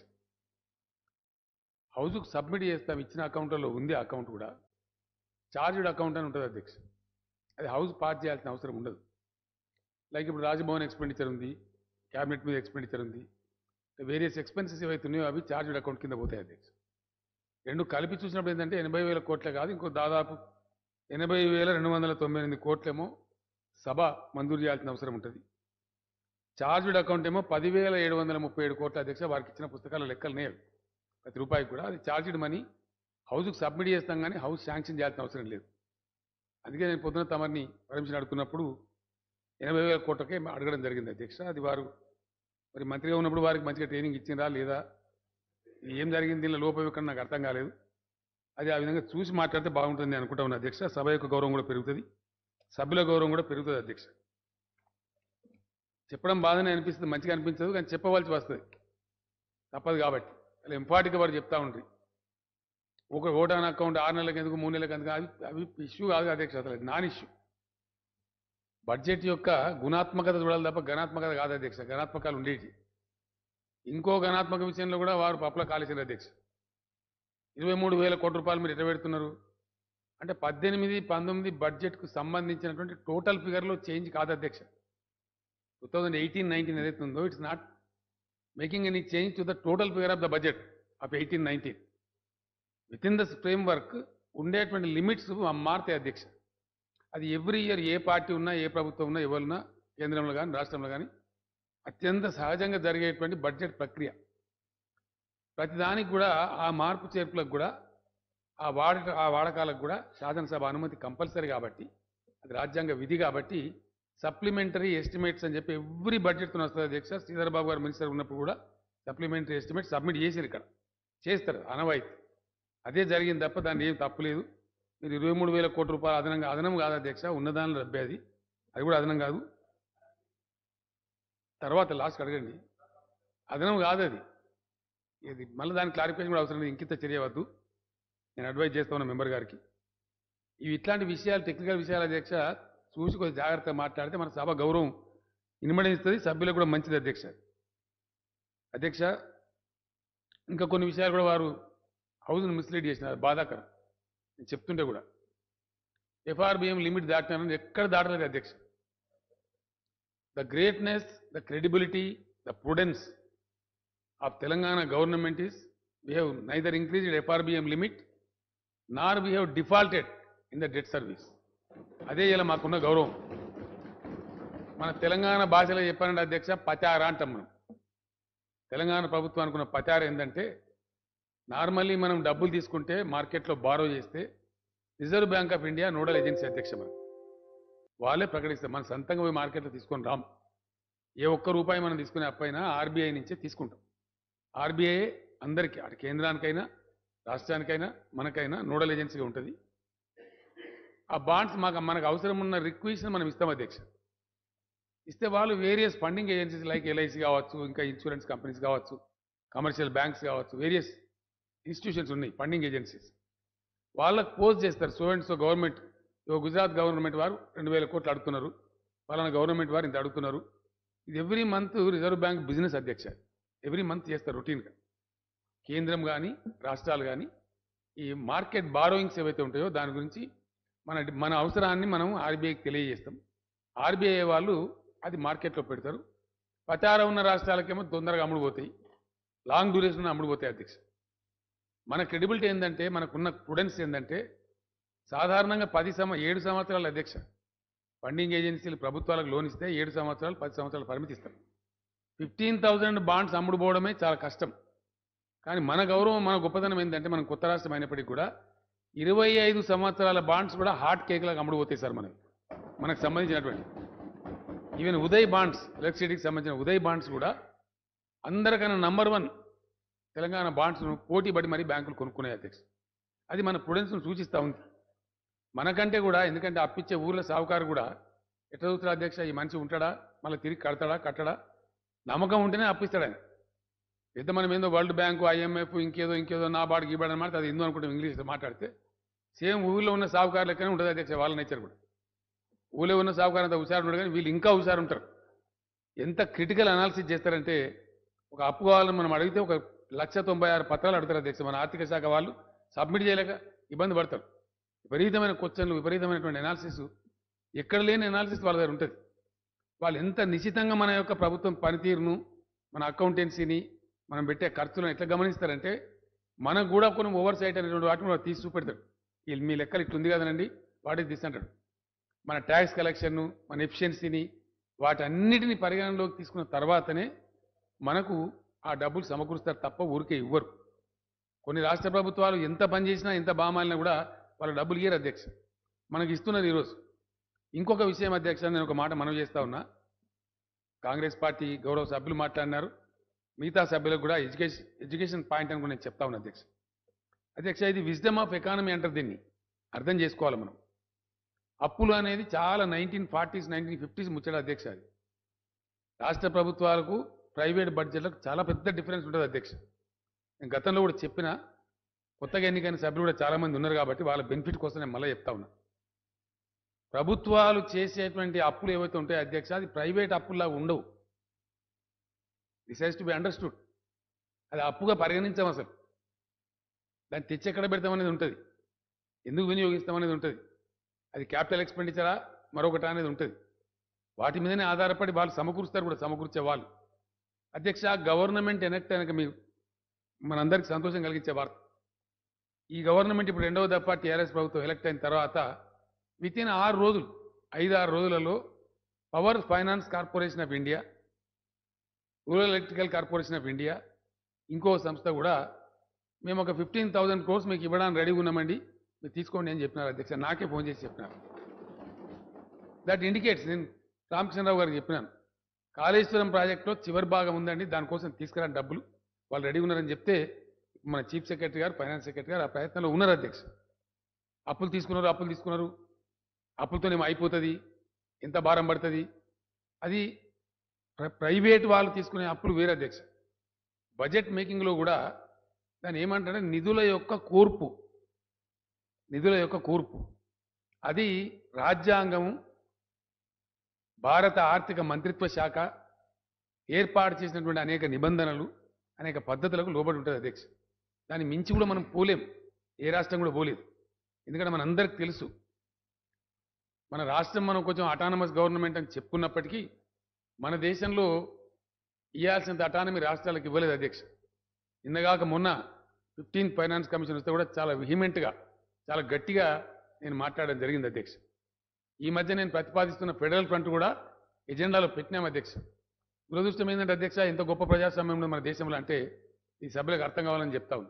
హౌస్కు సబ్మిట్ చేస్తాం, ఇచ్చిన అకౌంట్లో ఉంది. ఆ అకౌంట్ కూడా చార్జ్డ్ అకౌంట్ అని ఉంటుంది అధ్యక్ష. అది హౌస్ పాస్ చేయాల్సిన అవసరం ఉండదు. లైక్ ఇప్పుడు రాజభవన్ ఎక్స్పెండిచర్ ఉంది, క్యాబినెట్ మీద ఎక్స్పెండిచర్ ఉంది, వేరియస్ ఎక్స్పెన్సెస్ ఏవైతే ఉన్నాయో అవి చార్జ్డ్ అకౌంట్ కింద పోతాయి అధ్యక్ష. రెండు కలిపి చూసినప్పుడు ఏంటంటే 80,000 కోట్లే కాదు, ఇంకో దాదాపు 80,298 కోట్లేమో సభ మంజూరు చేయాల్సిన అవసరం ఉంటుంది. చార్జ్డ్ అకౌంట్ ఏమో 10,737 కోట్ల అధ్యక్ష. వారికి ఇచ్చిన పుస్తకాల లెక్కలనే ప్రతి రూపాయికి కూడా అది చార్జ్డ్ మనీ. హౌస్కు సబ్మిట్ చేస్తాం కానీ హౌస్ శాంక్షన్ చేయాల్సిన అవసరం లేదు. అందుకే నేను పొద్దున తమరిని పర్మిషన్ అడుగుతున్నప్పుడు 80,000 కోట్లకే అడగడం జరిగింది అధ్యక్ష. అది వారు మరి మంత్రిగా ఉన్నప్పుడు వారికి మంచిగా ట్రైనింగ్ ఇచ్చిందా లేదా, ఏం జరిగింది, దీనిలో లోపం ఎక్కడ నాకు అర్థం కాలేదు. అది ఆ విధంగా చూసి మాట్లాడితే బాగుంటుంది అనుకుంటా ఉన్నా అధ్యక్ష. సభ యొక్క గౌరవం కూడా పెరుగుతుంది, సభ్యుల గౌరవం కూడా పెరుగుతుంది అధ్యక్ష. చెప్పడం బాధనే అనిపిస్తుంది, మంచిగా అనిపించదు, కానీ చెప్పవలసి వస్తుంది, తప్పదు. కాబట్టి అలా ఎంఫాటిక్గా వారు చెప్తా ఉంటారు. ఒక ఓట్ ఆన్ అకౌంట్ 6 నెలలకు ఎందుకు 3 నెలలకు ఎందుకు, అవి ఇష్యూ కాదు అధ్యక్ష. అసలు నాన్ ఇష్యూ. బడ్జెట్ యొక్క గుణాత్మకత చూడాలి తప్ప గణాత్మకత కాదు అధ్యక్ష. గణాత్మకాలు ఉండేవి. ఇంకో గణాత్మక విషయంలో కూడా వారు పప్పుల కాలేసిన అధ్యక్ష. 23,000 కోట్ల రూపాయలు మీరు ఎట్లా పెడుతున్నారు అంటే 18-19 బడ్జెట్కు సంబంధించినటువంటి టోటల్ ఫిగర్లో చేంజ్ కాదు అధ్యక్ష. 2018-19 ఏదైతే ఉందో it's not making any change to the total figure of the budget of 18-19. Within the framework ఉండేటువంటి లిమిట్స్ మారుతాయి అధ్యక్ష. అది ఎవ్రీ ఇయర్ ఏ పార్టీ ఉన్నా, ఏ ప్రభుత్వం ఉన్నా, ఎవరున్నా, కేంద్రంలో కానీ రాష్ట్రంలో కానీ అత్యంత సహజంగా జరిగేటువంటి బడ్జెట్ ప్రక్రియ. ప్రతిదానికి కూడా ఆ మార్పు చేర్పులకు కూడా ఆ వాడకాలకు కూడా శాసనసభ అనుమతి కంపల్సరీ. కాబట్టి అది రాజ్యాంగ విధి. కాబట్టి సప్లిమెంటరీ ఎస్టిమేట్స్ అని చెప్పి ఎవ్రీ బడ్జెట్తో వస్తుంది అధ్యక్ష. శ్రీధర్ బాబు గారు మినిస్టర్ ఉన్నప్పుడు కూడా సప్లిమెంటరీ ఎస్టిమేట్ సబ్మిట్ చేశారు, ఇక్కడ చేస్తారు అనవాయితీ. అదే జరిగింది తప్ప దాన్ని ఏం తప్పులేదు. మీరు 23,000 కోట్ల రూపాయలు అదనం కాదు అధ్యక్ష, ఉన్నదానిలో రబ్బేది. అది కూడా అదనం కాదు. తర్వాత లాస్ట్కి అడగండి, అదనం కాదు అది. ఇది మళ్ళీ దాని క్లారిఫికేషన్ కూడా అవసరం లేదు. ఇంకింత చర్య వద్దు. నేను అడ్వైజ్ చేస్తా ఉన్న మెంబర్ గారికి. ఇట్లాంటి విషయాలు, టెక్నికల్ విషయాలు అధ్యక్ష చూసి కొంచెం జాగ్రత్తగా మాట్లాడితే మన సభ గౌరవం ఇనుమడిస్తుంది, సభ్యులకు కూడా మంచిది అధ్యక్ష. అధ్యక్ష, ఇంకా కొన్ని విషయాలు కూడా వారు హౌస్ను మిస్లీడ్ చేసినారు, బాధాకరం. నేను చెప్తుంటే కూడా ఎఫ్ఆర్బిఎం లిమిట్ దాటినారని ఎక్కడ దాటలేదు అధ్యక్ష. The greatness, the credibility, the prudence of Telangana government is we have neither increased FRBM limit nor we have defaulted in the debt service. అదే ఇలా మాకున్న గౌరవం. మన తెలంగాణ భాషలో చెప్పానంటే అధ్యక్ష పచార అంటాం మనం. తెలంగాణ ప్రభుత్వానికి ఉన్న పచార ఏంటంటే, నార్మల్లీ మనం డబ్బులు తీసుకుంటే మార్కెట్లో బారో చేస్తే Reserve Bank of India nodal agency అధ్యక్ష, మనం వాళ్ళే ప్రకటిస్తారు. మన సొంతంగా పోయి మార్కెట్లో తీసుకొని రాం. ఏ ఒక్క రూపాయి మనం తీసుకునే అప్పైనా ఆర్బీఐ నుంచే తీసుకుంటాం. ఆర్బీఐ అందరికీ, అటు కేంద్రానికైనా రాష్ట్రానికైనా మనకైనా నోడల్ ఏజెన్సీగా ఉంటుంది. ఆ బాండ్స్ మనకు అవసరం ఉన్న రిక్వెస్ట్ మనం ఇస్తాం అధ్యక్ష. ఇస్తే వాళ్ళు various funding agencies like LIC కావచ్చు, ఇంకా ఇన్సూరెన్స్ కంపెనీస్ కావచ్చు, కమర్షియల్ బ్యాంక్స్ కావచ్చు, వేరియస్ ఇన్స్టిట్యూషన్స్ ఉన్నాయి ఫండింగ్ ఏజెన్సీస్. వాళ్ళకు పోస్ట్ చేస్తారు, so and so government, Gujarat government వారు 2000 కోట్లు అడుగుతున్నారు, వాళ్ళ గవర్నమెంట్ వారు ఇంత అడుగుతున్నారు. ఇది every month Reserve Bank business అధ్యక్ష, ఎవ్రీ మంత్ చేస్తారు రొటీన్గా. కేంద్రం కానీ రాష్ట్రాలు కానీ ఈ మార్కెట్ బారోయింగ్స్ ఏవైతే ఉంటాయో దాని గురించి మన అవసరాన్ని మనం ఆర్బీఐకి తెలియజేస్తాం. ఆర్బీఐ వాళ్ళు అది మార్కెట్లో పెడతారు. ప్రచారం ఉన్న రాష్ట్రాలకేమో తొందరగా అమ్ముడుపోతాయి, లాంగ్ డ్యూరేషన్ అమ్ముడుపోతాయి అధ్యక్ష. మన క్రెడిబిలిటీ ఏంటంటే, మనకున్న ప్రుడెన్స్ ఏంటంటే, సాధారణంగా 7 సంవత్సరాల అధ్యక్ష ఫండింగ్ ఏజెన్సీలు ప్రభుత్వాలకు లోన్ ఇస్తే 7 సంవత్సరాలు 10 సంవత్సరాలు పరిమితి ఇస్తారు. 15,000 బాండ్స్ అమ్ముడుపోవడమే చాలా కష్టం. కానీ మన గౌరవం, మన గొప్పతనం ఏంటంటే, మనం కొత్త రాష్ట్రం అయినప్పటికీ కూడా 25 సంవత్సరాల బాండ్స్ కూడా హాట్ కేక్లాగా అమ్ముడుపోతాయి సార్. మనకు సంబంధించినటువంటి ఈవెన్ ఉదయ్ బాండ్స్, ఎలక్ట్రిసిటీకి సంబంధించిన ఉదయ్ బాండ్స్ కూడా అందరికన్నా నంబర్ 1 తెలంగాణ బాండ్స్ను పోటీ పడి మరీ బ్యాంకులు కొనుక్కునే అధ్యక్ష. అది మన ప్రుడెన్స్ను సూచిస్తూ ఉంది మనకంటే కూడా. ఎందుకంటే అప్పిచ్చే ఊర్ల సావుకారు కూడా ఎట్లా చూస్తాడు అధ్యక్ష, ఈ మనిషి ఉంటాడా, మళ్ళీ తిరిగి కట్టడా, నమ్మకం ఉంటేనే అప్పిస్తాడు ఆయన. పెద్ద మనం ఏందో వరల్డ్ బ్యాంకు, ఐఎంఎఫ్, ఇంకేదో నా బాడు గీబాడు అనమాట, అది ఎందుకు అనుకుంటాం ఇంగ్లీష్లో మాట్లాడితే. సేమ్ ఊళ్ళో ఉన్న సావుకారు లెక్కనే ఉంటుంది అధ్యక్ష వాళ్ళ నేచర్ కూడా. ఊళ్ళో ఉన్న సావుకారు అంత హుషారు ఉంటాడు, కానీ వీళ్ళు ఇంకా హుషారు ఉంటారు. ఎంత క్రిటికల్ అనాలిసిస్ చేస్తారంటే, ఒక అప్పు కావాలని మనం అడిగితే 1,96,000 పత్రాలు అడుగుతారు అధ్యక్ష. మన ఆర్థిక శాఖ వాళ్ళు సబ్మిట్ చేయలేక ఇబ్బంది పడతారు. విపరీతమైన క్వశ్చన్లు, విపరీతమైనటువంటి అనాలిసిస్, ఎక్కడ లేని అనాలిసిస్ వాళ్ళ దగ్గర ఉంటుంది. వాళ్ళు ఎంత నిశ్చితంగా మన యొక్క ప్రభుత్వం పనితీరును, మన అకౌంటెన్సీని, మనం పెట్టే ఖర్చులను ఎట్లా గమనిస్తారంటే, మనకు కూడా కొన్ని ఓవర్ సైట్ అనేటువంటి వాటిని కూడా తీసి చూపెడతాడు. మీ లెక్కలు ఇట్లుంది కదనండి, వాటిని తీస్తుంటాడు. మన ట్యాక్స్ కలెక్షన్ను, మన ఎఫిషియన్సీని, వాటన్నిటిని పరిగణనలోకి తీసుకున్న తర్వాతనే మనకు ఆ డబ్బులు సమకూరుస్తారు తప్ప ఊరికే ఇవ్వరు. కొన్ని రాష్ట్ర ప్రభుత్వాలు ఎంత పని చేసినా, ఎంత బామాలినా కూడా వాళ్ళ డబ్బులు ఇయ్యరు అధ్యక్ష. మనకి ఇస్తున్నది ఈరోజు. ఇంకొక విషయం అధ్యక్ష, నేను ఒక మాట మనవి చేస్తా ఉన్నా. కాంగ్రెస్ పార్టీ గౌరవ సభ్యులు మాట్లాడినారు, మిగతా సభ్యులకు కూడా ఎడ్యుకేషన్ పాయింట్ అని కూడా నేను చెప్తా ఉన్నా అధ్యక్ష. ఇది విజ్డమ్ ఆఫ్ ఎకానమీ అంటారు, దీన్ని అర్థం చేసుకోవాలి మనం. అప్పులు అనేది చాలా 1940s 1950s ముచ్చట అధ్యక్ష. అది రాష్ట్ర ప్రభుత్వాలకు ప్రైవేట్ బడ్జెట్లకు చాలా పెద్ద డిఫరెన్స్ ఉంటుంది అధ్యక్ష. నేను గతంలో కూడా చెప్పిన, కొత్తగా ఎన్నికైన సభ్యులు కూడా చాలామంది ఉన్నారు కాబట్టి వాళ్ళ బెనిఫిట్ కోసం నేను మళ్ళీ చెప్తా ఉన్నా. ప్రభుత్వాలు చేసేటువంటి అప్పులు ఏవైతే ఉంటాయో అధ్యక్ష, అది ప్రైవేట్ అప్పుల్లాగా ఉండవు. This has to be understood. అది అప్పుగా పరిగణించాం అసలు. దాన్ని తెచ్చి ఎక్కడ పెడతామనేది ఉంటుంది, ఎందుకు వినియోగిస్తామనేది ఉంటుంది, అది క్యాపిటల్ ఎక్స్పెండిచరా మరొకటి అనేది ఉంటుంది. వాటి మీదనే ఆధారపడి వాళ్ళు సమకూరుస్తారు కూడా, సమకూర్చే వాళ్ళు. అధ్యక్ష, గవర్నమెంట్ ఎనెక్ట్ కనుక మీకు మనందరికీ సంతోషం కలిగించే వార్త. ఈ గవర్నమెంట్ ఇప్పుడు 2వ దఫా టీఆర్ఎస్ ప్రభుత్వం ఎలక్ట్ అయిన తర్వాత వితిన్ 5-6 రోజులలో Power Finance Corporation of India, Rural Electrical Corporation of India, ఇంకో సంస్థ కూడా మేము ఒక 15,000 crores మీకు ఇవ్వడానికి రెడీగా ఉన్నామండి, మీరు తీసుకోండి అని చెప్పినారు అధ్యక్ష. నాకే ఫోన్ చేసి చెప్పినారు. దట్ ఇండికేట్స్, నేను రామకృష్ణరావు గారికి చెప్పినాను, కాళేశ్వరం ప్రాజెక్టులో చివరి భాగం ఉందండి, దానికోసం తీసుకురాని డబ్బులు వాళ్ళు రెడీ ఉన్నారని చెప్తే, మన చీఫ్ సెక్రటరీ గారు, ఫైనాన్స్ సెక్రటరీ గారు ఆ ప్రయత్నంలో ఉన్నారు అధ్యక్ష. అప్పులు తీసుకున్నారు, అప్పులతోనేమో అయిపోతుంది, ఎంత భారం పడుతుంది. అది ప్రైవేట్ వాళ్ళు తీసుకునే అప్పులు వేరే అధ్యక్ష. బడ్జెట్ మేకింగ్లో కూడా దాన్ని ఏమంటారంటే నిధుల యొక్క కూర్పు, నిధుల యొక్క కూర్పు. అది రాజ్యాంగము, భారత ఆర్థిక మంత్రిత్వ శాఖ ఏర్పాటు చేసినటువంటి అనేక నిబంధనలు, అనేక పద్ధతులకు లోబడి ఉంటుంది అధ్యక్ష. దాన్ని మించి కూడా మనం పోలేం, ఏ రాష్ట్రం కూడా పోలేదు. ఎందుకంటే మన అందరికి తెలుసు, మన రాష్ట్రం మనం కొంచెం అటానమస్ గవర్నమెంట్ అని చెప్పుకున్నప్పటికీ మన దేశంలో ఇవ్వాల్సినంత అటానమీ రాష్ట్రాలకు ఇవ్వలేదు అధ్యక్ష. నిన్నగాక మొన్న 15th ఫైనాన్స్ కమిషన్ వస్తే కూడా చాలా విహిమెంట్గా, చాలా గట్టిగా నేను మాట్లాడడం జరిగింది అధ్యక్ష. ఈ మధ్య నేను ప్రతిపాదిస్తున్న ఫెడరల్ ఫ్రంట్ కూడా ఎజెండాలో పెట్టినాం అధ్యక్ష. దురదృష్టం ఏంటంటే అధ్యక్ష, ఎంత గొప్ప ప్రజాస్వామ్యం ఉంది మన దేశంలో అంటే ఈ సభ్యులకు అర్థం కావాలని చెప్తా ఉంది.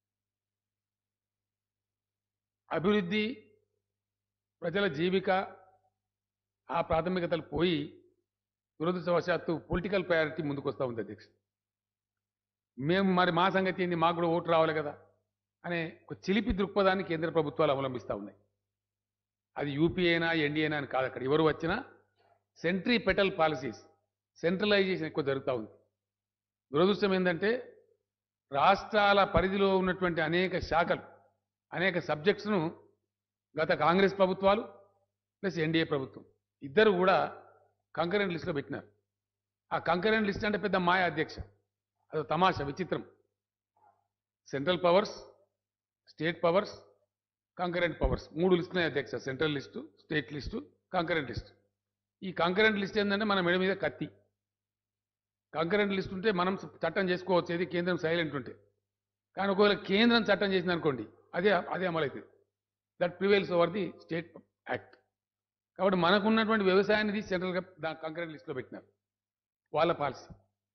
అభివృద్ధి, ప్రజల జీవిక, ఆ ప్రాథమికతలు పోయి దురదృష్టవశాత్తు పొలిటికల్ ప్రయారిటీ ముందుకు వస్తూ ఉంది అధ్యక్ష. మేము మరి మా సంగతి ఏంది, మాకు కూడా ఓటు రావాలి కదా అనే ఒక చిలిపి దృక్పథాన్ని కేంద్ర ప్రభుత్వాలు అవలంబిస్తూ ఉన్నాయి. అది యూపీ అయినా ఎన్డీఏ అయినా అని కాదు, అక్కడ ఎవరు వచ్చినా సెంట్రిపెటల్ పాలసీస్, సెంట్రలైజేషన్ ఎక్కువ జరుగుతూ ఉంది. దురదృష్టం ఏంటంటే రాష్ట్రాల పరిధిలో ఉన్నటువంటి అనేక శాఖలు, అనేక సబ్జెక్ట్స్ను గత కాంగ్రెస్ ప్రభుత్వాలు ప్లస్ ఎన్డీఏ ప్రభుత్వం ఇద్దరు కూడా కంకరెంట్ లిస్టులో పెట్టినారు. ఆ కంకరెంట్ లిస్ట్ అంటే పెద్ద మాయ అధ్యక్ష, అదో తమాషా, విచిత్రం. Central powers, state powers, concurrent powers, 3 లిస్టులే అధ్యక్ష. Central list, state list, concurrent list. ఈ కంకరెంట్ లిస్ట్ ఏంటంటే మన మెడ మీద కత్తి. కంకరెంట్ లిస్ట్ ఉంటే మనం చట్టం చేసుకోవచ్చు, ఏది కేంద్రం సైలెంట్ ఉంటే. కానీ ఒకవేళ కేంద్రం చట్టం చేసింది అనుకోండి, అదే అమలవుతుంది. That prevails over the state act. కాబట్టి మనకున్నటువంటి వ్యవసాయాన్ని సెంట్రల్గా కంకరెంట్ లిస్టులో పెట్టినారు, వాళ్ళ పాలసీ.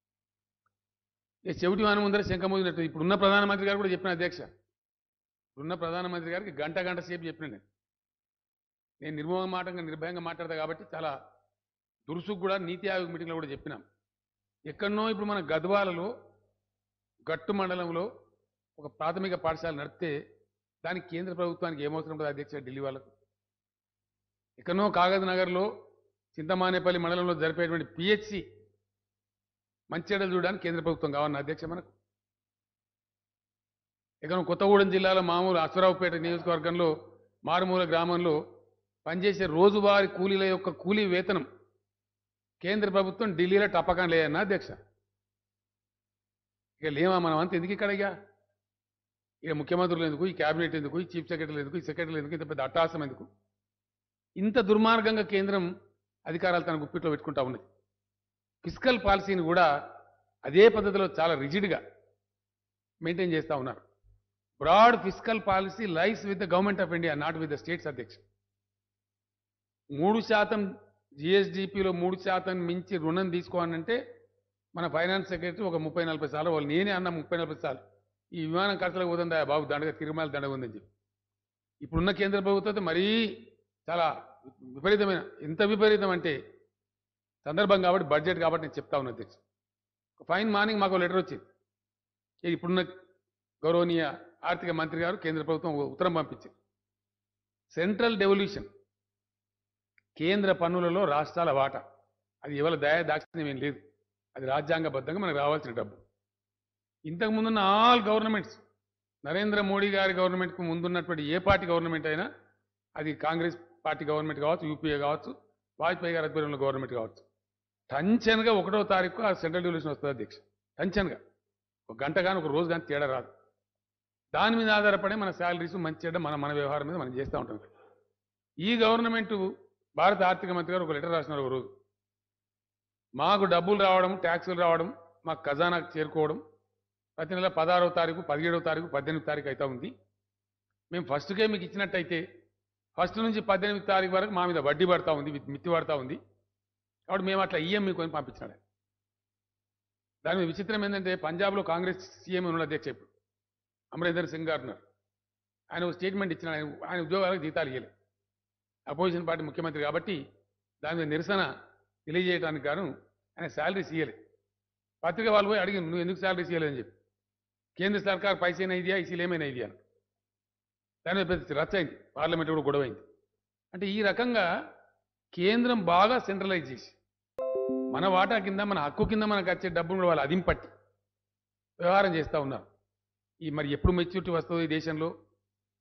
చెవిటి వాని ముందర శంఖమూదినట్టు ఇప్పుడున్న ప్రధానమంత్రి గారు కూడా చెప్పిన అధ్యక్ష. ఇప్పుడున్న ప్రధానమంత్రి గారికి గంట సేపు చెప్పిన నేను నిర్భయంగా మాట్లాడతా కాబట్టి చాలా దురుసుకు కూడా నీతి ఆయోగ్ మీటింగ్లో కూడా చెప్పినాం. ఎక్కడనో ఇప్పుడు మన గద్వాలలో గట్టు మండలంలో ఒక ప్రాథమిక పాఠశాల నడిపితే దానికి కేంద్ర ప్రభుత్వానికి ఏమవసరం ఉంటుంది అధ్యక్ష, ఢిల్లీ వాళ్ళకు. ఎక్కడనో కాగజ్ నగర్లో చింతమానేపల్లి మండలంలో జరిపేటువంటి పిహెచ్సి మంచిర్యాల చూడడానికి కేంద్ర ప్రభుత్వం కావాలన్న అధ్యక్ష మనకు. ఎక్కడో కొత్తగూడెం జిల్లాలో మామూలు అశ్వరావుపేట నియోజకవర్గంలో మారుమూల గ్రామంలో పనిచేసే రోజువారీ కూలీల యొక్క కూలీ వేతనం కేంద్ర ప్రభుత్వం ఢిల్లీలో టపకం లేదన్న అధ్యక్ష. ఇక లేమా మనం అంత ఎందుకు ఇక్కడ? ఇక ముఖ్యమంత్రులు ఎందుకు, ఈ క్యాబినెట్ ఎందుకు, ఈ చీఫ్ సెక్రటరీలు ఎందుకు, ఈ సెక్రటరీలు ఎందుకు, ఇంత పెద్ద అట్టహాసం ఎందుకు? ఇంత దుర్మార్గంగా కేంద్రం అధికారాలు తన గుప్పిట్లో పెట్టుకుంటా ఉన్నది. ఫిస్కల్ పాలసీని కూడా అదే పద్ధతిలో చాలా రిజిడ్గా మెయింటైన్ చేస్తూ ఉన్నారు. Broad fiscal policy lies with the government of India, not with the states అధ్యక్ష. 3% జిఎస్డిపిలో 3% మించి రుణం తీసుకోవాలంటే మన ఫైనాన్స్ సెక్రటరీ ఒక 30-40 సార్లు, వాళ్ళు నేనే అన్న 30-40 సార్లు ఈ విమానం ఖర్చులకు పోతుందా బాబు, దండగా తిరుమల దండగా ఉందని చెప్పి. ఇప్పుడున్న కేంద్ర ప్రభుత్వం మరీ చాలా విపరీతమైన, ఎంత విపరీతం అంటే సందర్భం కాబట్టి, బడ్జెట్ కాబట్టి నేను చెప్తా ఉన్నా అధ్యక్ష. ఫైన్ మార్నింగ్ మాకు లెటర్ వచ్చింది. ఇప్పుడున్న గౌరవనీయ ఆర్థిక మంత్రి గారు కేంద్ర ప్రభుత్వం ఉత్తరం పంపించింది. సెంట్రల్ డెవల్యూషన్, కేంద్ర పన్నులలో రాష్ట్రాల వాటా, అది ఎవరి దాక్షిణ్యం ఏం లేదు, అది రాజ్యాంగబద్ధంగా మనకు రావాల్సిన డబ్బు. ఇంతకుముందున్న ఆల్ గవర్నమెంట్స్, నరేంద్ర మోడీ గారి గవర్నమెంట్కు ముందున్నటువంటి ఏ పార్టీ గవర్నమెంట్ అయినా, అది కాంగ్రెస్ పార్టీ గవర్నమెంట్ కావచ్చు, యూపీఏ కావచ్చు, వాజ్పేయి గారి ఆధ్వర్యంలో గవర్నమెంట్ కావచ్చు, టెన్షన్గా 1వ తారీఖు ఆ సెంట్రల్ డెవల్యూషన్ వస్తుంది అధ్యక్ష. టెన్షన్గా ఒక గంట కానీ ఒక రోజు కానీ తేడా రాదు. దాని మీద ఆధారపడే మన శాలరీస్ మంచి చెడ్డ మన వ్యవహారం మీద మనం చేస్తూ ఉంటాం. ఈ గవర్నమెంట్ భారత ఆర్థిక మంత్రి గారు ఒక లెటర్ రాసినారు ఒక రోజు. మాకు డబ్బులు రావడం, ట్యాక్సులు రావడం, మాకు ఖజానాకు చేరుకోవడం ప్రతి నెల 16వ తారీఖు, 17వ తారీఖు, 18వ తారీఖు అవుతా ఉంది. మేము ఫస్ట్కే మీకు ఇచ్చినట్టయితే ఫస్ట్ నుంచి 18వ తారీఖు వరకు మా మీద వడ్డీ పడతా ఉంది, మిత్తి పడతా ఉంది, కాబట్టి మేము అట్లా ఈఎం మీకు అని పంపించినాడు. దాని మీద విచిత్రం ఏంటంటే పంజాబ్లో కాంగ్రెస్ సీఎం ఉన్న అధ్యక్ష ఇప్పుడు అమరీందర్ సింగ్ గారు ఉన్నారు. ఆయన ఒక స్టేట్మెంట్ ఇచ్చినాడు, ఆయన ఉద్యోగాలకు జీతాలు ఇవ్వలేదు, అపోజిషన్ పార్టీ ముఖ్యమంత్రి కాబట్టి దాని మీద నిరసన తెలియజేయడానికి గాను ఆయన శాలరీస్ ఇవ్వలేదు. పత్రిక వాళ్ళు పోయి అడిగి నువ్వు ఎందుకు శాలరీస్ ఇవ్వలేదని చెప్పి, కేంద్ర సర్కార్ పైసైనా ఇదియా, ఇసీలు ఏమైనా ఇదియా అని. దాని మీద పెద్ద రచ్చ అయింది, పార్లమెంట్ కూడా గొడవ అయింది. అంటే ఈ రకంగా కేంద్రం బాగా సెంట్రలైజ్ చేసి మన వాటా కింద, మన హక్కు కింద మనకు వచ్చే డబ్బులు వాళ్ళు అదింపట్టి వ్యవహారం చేస్తూ ఉన్నారు. ఈ మరి ఎప్పుడు మెచ్యూరిటీ వస్తుంది ఈ దేశంలో,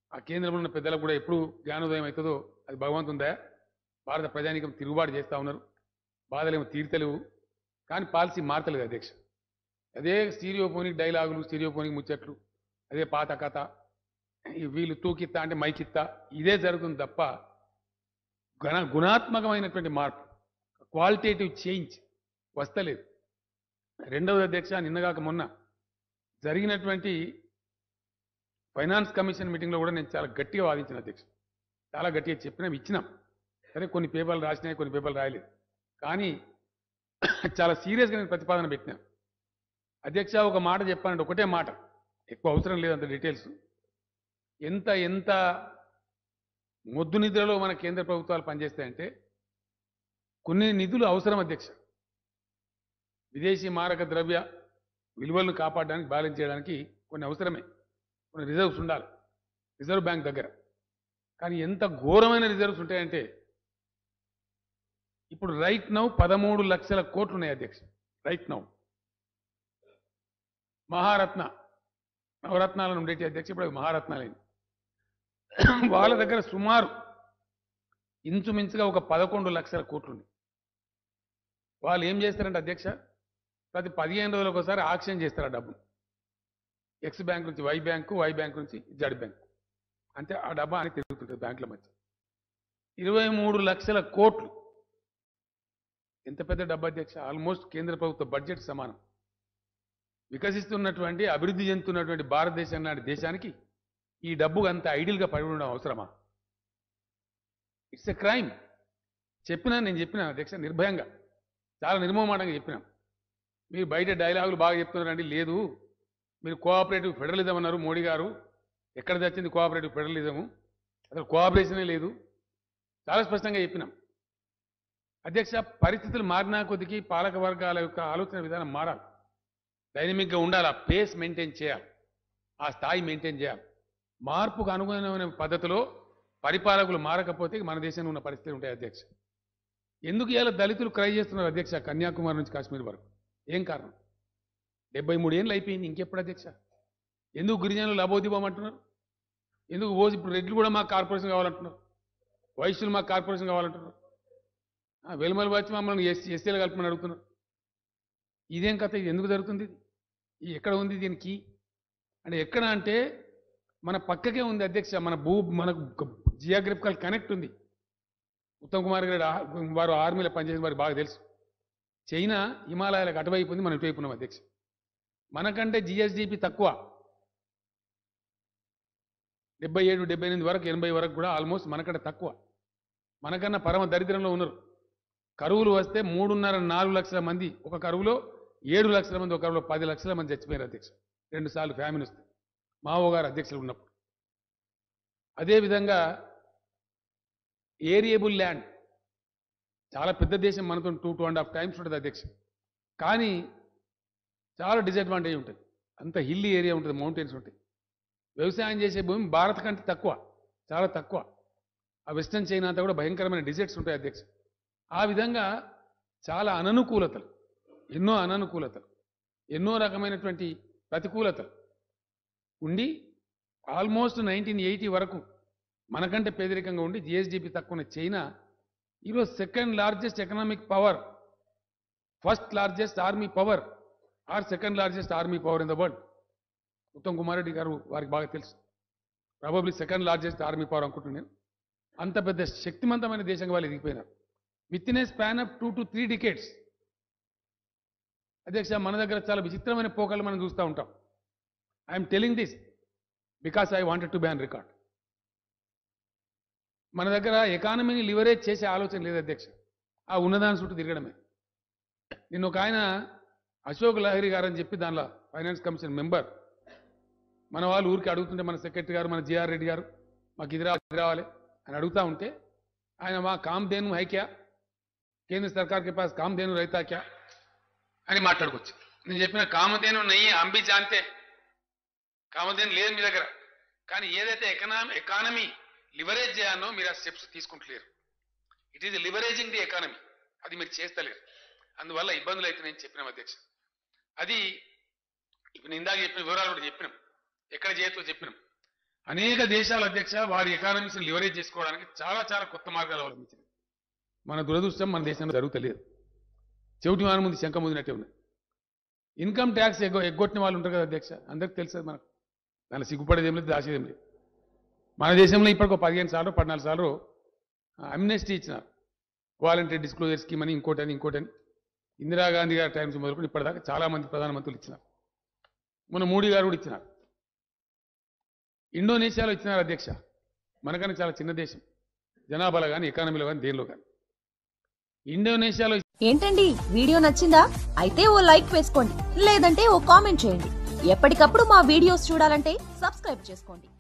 ఆ కేంద్రంలో ఉన్న పెద్దలకు కూడా ఎప్పుడు జ్ఞానోదయం అవుతుందో అది భగవంతుందా. భారత ప్రజానీకం తిరుగుబాటు చేస్తూ ఉన్నారు, బాధలేమో తీర్తలేవు, కానీ పాలసీ మారతలేదు అధ్యక్ష. అదే స్టీరియోఫోనిక్ డైలాగులు, స్టీరియోఫోనిక్ ముచ్చట్లు, అదే పాత కథ, ఈ వీళ్ళు తూకిత్తా అంటే మైకిత్తా, ఇదే జరుగుతుంది తప్ప గుణాత్మకమైనటువంటి మార్పు, క్వాలిటేటివ్ చేంజ్ వస్తలేదు. రెండవది అధ్యక్ష, నిన్నగాక మొన్న జరిగినటువంటి ఫైనాన్స్ కమిషన్ మీటింగ్లో కూడా నేను చాలా గట్టిగా వాదించిన అధ్యక్ష, చాలా గట్టిగా చెప్పినాం, ఇచ్చినాం. సరే కొన్ని పేపర్లు రాసినాయి, కొన్ని పేపర్లు రాయలేదు, కానీ చాలా సీరియస్గా నేను ప్రతిపాదన పెట్టినా అధ్యక్ష. ఒక మాట చెప్పానంటే ఒకటే మాట, ఎక్కువ అవసరం లేదు అంత డీటెయిల్స్. ఎంత ఎంత మొద్దు నిధులలో మన కేంద్ర ప్రభుత్వాలు పనిచేస్తాయంటే కొన్ని నిధులు అవసరం అధ్యక్ష. విదేశీ మారక ద్రవ్య విలువలను కాపాడడానికి, బ్యాలెన్స్ చేయడానికి కొన్ని అవసరమే, కొన్ని రిజర్వ్స్ ఉండాలి రిజర్వ్ బ్యాంక్ దగ్గర. కానీ ఎంత ఘోరమైన రిజర్వ్స్ ఉంటాయంటే ఇప్పుడు రైట్ నౌ 13 లక్షల కోట్లు ఉన్నాయి అధ్యక్ష. రైట్ నౌ మహారత్న, నవరత్నాలను ఉండేటి అధ్యక్ష, ఇప్పుడు అవి మహారత్నాలైంది. వాళ్ళ దగ్గర సుమారు ఇంచుమించుగా ఒక 11 లక్షల కోట్లు ఉన్నాయి. వాళ్ళు ఏం చేస్తారంటే అధ్యక్ష, ప్రతి 15 రోజులకు ఒకసారి ఆక్షన్ చేస్తారు ఆ డబ్బు. ఎక్స్ బ్యాంక్ నుంచి వై బ్యాంకు, వై బ్యాంక్ నుంచి జడ్ బ్యాంక్, అంటే ఆ డబ్బా అని తిరుగుతుంటుంది బ్యాంకుల మధ్య. 23 లక్షల కోట్లు, ఎంత పెద్ద డబ్బు అధ్యక్ష, ఆల్మోస్ట్ కేంద్ర ప్రభుత్వ బడ్జెట్ సమానం. వికసిస్తున్నటువంటి, అభివృద్ధి చెందుతున్నటువంటి భారతదేశం నాటి దేశానికి ఈ డబ్బు అంత ఐడియల్గా పడి ఉండడం అవసరమా? It's a crime. నేను చెప్పినా అధ్యక్ష నిర్భయంగా, చాలా నిర్మోహమాటంగా చెప్పినాం. మీరు బయట డైలాగులు బాగా చెప్తున్నారండి, లేదు మీరు కోఆపరేటివ్ ఫెడరలిజం అన్నారు మోడీ గారు, ఎక్కడ తెచ్చింది కోఆపరేటివ్ ఫెడరలిజము, అసలు కోఆపరేషనే లేదు, చాలా స్పష్టంగా చెప్పినాం అధ్యక్ష. పరిస్థితులు మారినా కొద్దికి పాలక వర్గాల యొక్క ఆలోచన విధానం మారాలి, డైనమిక్గా ఉండాలి, ఆ పేస్ మెయింటైన్ చేయాలి, ఆ స్థాయి మెయింటైన్ చేయాలి. మార్పుకు అనుగుణమైన పద్ధతిలో పరిపాలకులు మారకపోతే మన దేశంలో ఉన్న పరిస్థితులు ఉంటాయి అధ్యక్ష. ఎందుకు ఇలా దళితులు క్రై చేస్తున్నారు అధ్యక్ష, కన్యాకుమారి నుంచి కాశ్మీర్ వరకు? ఏం కారణం? 73 ఏళ్ళు అయిపోయింది, ఇంకెప్పుడు అధ్యక్ష? ఎందుకు గిరిజనులు లబోదిబోమంటున్నారు? ఎందుకు ఇప్పుడు రెడ్లు కూడా మాకు కార్పొరేషన్ కావాలంటున్నారు, వైశ్యులు మాకు కార్పొరేషన్ కావాలంటున్నారు, వెలుమలు వచ్చి మమ్మల్ని ఎస్సీలు కలుపుమని అడుగుతున్నారు? ఇదేం కథ? ఇది ఎందుకు జరుగుతుంది? ఇది ఎక్కడ ఉంది దీనికి? అంటే ఎక్కడ అంటే మన పక్కకే ఉంది అధ్యక్ష, మనకు జియోగ్రఫికల్ కనెక్ట్ ఉంది. ఉత్తమ్ కుమార్ గారు వారు ఆర్మీలో పనిచేసిన వారికి బాగా తెలుసు. చైనా హిమాలయాలకు అటువైపు ఉంది, మనం ఇటువైపు ఉన్నాం అధ్యక్ష. మనకంటే జిఎస్డిపి తక్కువ, 77, 78 వరకు, 80 వరకు కూడా ఆల్మోస్ట్ మనకంటే తక్కువ. మనకన్నా పరమ దరిద్రంలో ఉన్నారు. కరువులు వస్తే 3.5, 4 లక్షల మంది ఒక కరువులో, 7 లక్షల మంది ఒక కరువులో, 10 లక్షల మంది చచ్చిపోయారు అధ్యక్ష. 2 సార్లు ఫ్యామిలీ వస్తే మావో గారు అధ్యక్షులు ఉన్నప్పుడు. అదేవిధంగా ఏరియబుల్ ల్యాండ్, చాలా పెద్ద దేశం మనతో 2.5 టైమ్స్ ఉంటుంది అధ్యక్ష, కానీ చాలా డిసడ్వాంటేజ్ ఉంటుంది. అంత హిల్లీ ఏరియా ఉంటుంది, మౌంటైన్స్ ఉంటాయి. వ్యవసాయం చేసే భూమి భారత్ కంటే తక్కువ, చాలా తక్కువ. ఆ వెస్టర్న్ చైనా అంతా కూడా భయంకరమైన డిజర్ట్స్ ఉంటాయి అధ్యక్ష. ఆ విధంగా చాలా అననుకూలతలు, ఎన్నో అననుకూలతలు, ఎన్నో రకమైనటువంటి ప్రతికూలతలు ఉండి ఆల్మోస్ట్ 1980 వరకు మనకంటే పేదరికంగా ఉండి జిఎస్డిపి తక్కువ ఉన్న చైనా ఈరోజు second largest economic power, first largest army power or second largest army power in the world. Uttam Kumar Reddy గారు వారికి బాగా తెలుసు, probably second largest army power అనుకుంటున్నాను. అంత పెద్ద శక్తివంతమైన దేశంగా వాళ్ళు ఎదిగిపోయినారు within a span of 2 to 3 decades. అధ్యక్ష, మన దగ్గర చాలా విచిత్రమైన పోకలు మనం చూస్తూ ఉంటాం. I'm telling this because I wanted to be on record. మన దగ్గర ఎకానమీని లివరేజ్ చేసే ఆలోచన లేదు అధ్యక్ష, ఆ ఉన్నదాని చుట్టూ తిరగడమే. నిన్న ఒక ఆయన అశోక్ లహరి గారు అని చెప్పి దానిలో ఫైనాన్స్ కమిషన్ మెంబర్, మన వాళ్ళు ఊరికి అడుగుతుంటే మన సెక్రటరీ గారు, మన జిఆర్ రెడ్డి గారు మాకు ఇది రావాలి అని అడుగుతూ ఉంటే ఆయన మా కామ్ధేను హై క్యా, కేంద్ర సర్కార్ కే పాస్ కామ్ధేను రైతా క్యా అని మాట్లాడుకోవచ్చు. నేను చెప్పిన కామధేను నయ్యి అంబి జాంతే, కామధేను లేదు మీ దగ్గర, కానీ ఏదైతే ఎకానమీ లివరేజ్ చేయాలో మీరు ఆ స్టెప్స్ తీసుకుంటలేరు. It is leveraging the economy, అది మీరు చేస్తలేరు. అందువల్ల ఇబ్బందులు అయితే నేను చెప్పినాం అధ్యక్ష. అది ఇప్పుడు ఇందాక చెప్పిన వివరాలు కూడా చెప్పినాం, ఎక్కడ చేయతో చెప్పినాం. అనేక దేశాల అధ్యక్ష వారి ఎకానమీస్ని లివరేజ్ చేసుకోవడానికి చాలా చాలా కొత్త మార్గాలు అవలంబించింది. మన దురదృష్టం మన దేశంలో జరుగుతలేదు. చెవిటి వారి ముందు శంఖ ముదినట్టే ఉన్నాయి. ఇన్కమ్ ట్యాక్స్ ఎగ్గొట్టిన వాళ్ళు ఉంటారు కదా అధ్యక్ష, అందరికి తెలుసు మనకు. దాన్ని సిగ్గుపడేదేం లేదు, దాచేదేం లేదు. మన దేశంలో ఇప్పటికో 15 సార్లు 14 సార్లు అమ్నెస్టీ ఇచ్చినారు. వాలంటరీ డిస్క్లోజర్ స్కీమ్ అని ఇంకోటని ఇందిరాగాంధీ గారి టైమ్స్ మొదలుకొని ఇప్పటిదాకా చాలా మంది ప్రధానమంత్రులు ఇచ్చినారు. మన మోడీ గారు కూడా ఇచ్చినారు. ఇండోనేషియాలో ఇచ్చినారు అధ్యక్ష. మనకన్నా చాలా చిన్న దేశం, జనాభాలో కానీ ఎకానమీలో కానీ దేనిలో కానీ. ఇండోనేషియాలో ఏంటండి వీడియో నచ్చిందా? అయితే ఓ లైక్ వేసుకోండి, లేదంటే ఓ కామెంట్ చేయండి. ఎప్పటికప్పుడు మా వీడియోస్ చూడాలంటే సబ్స్క్రైబ్ చేసుకోండి.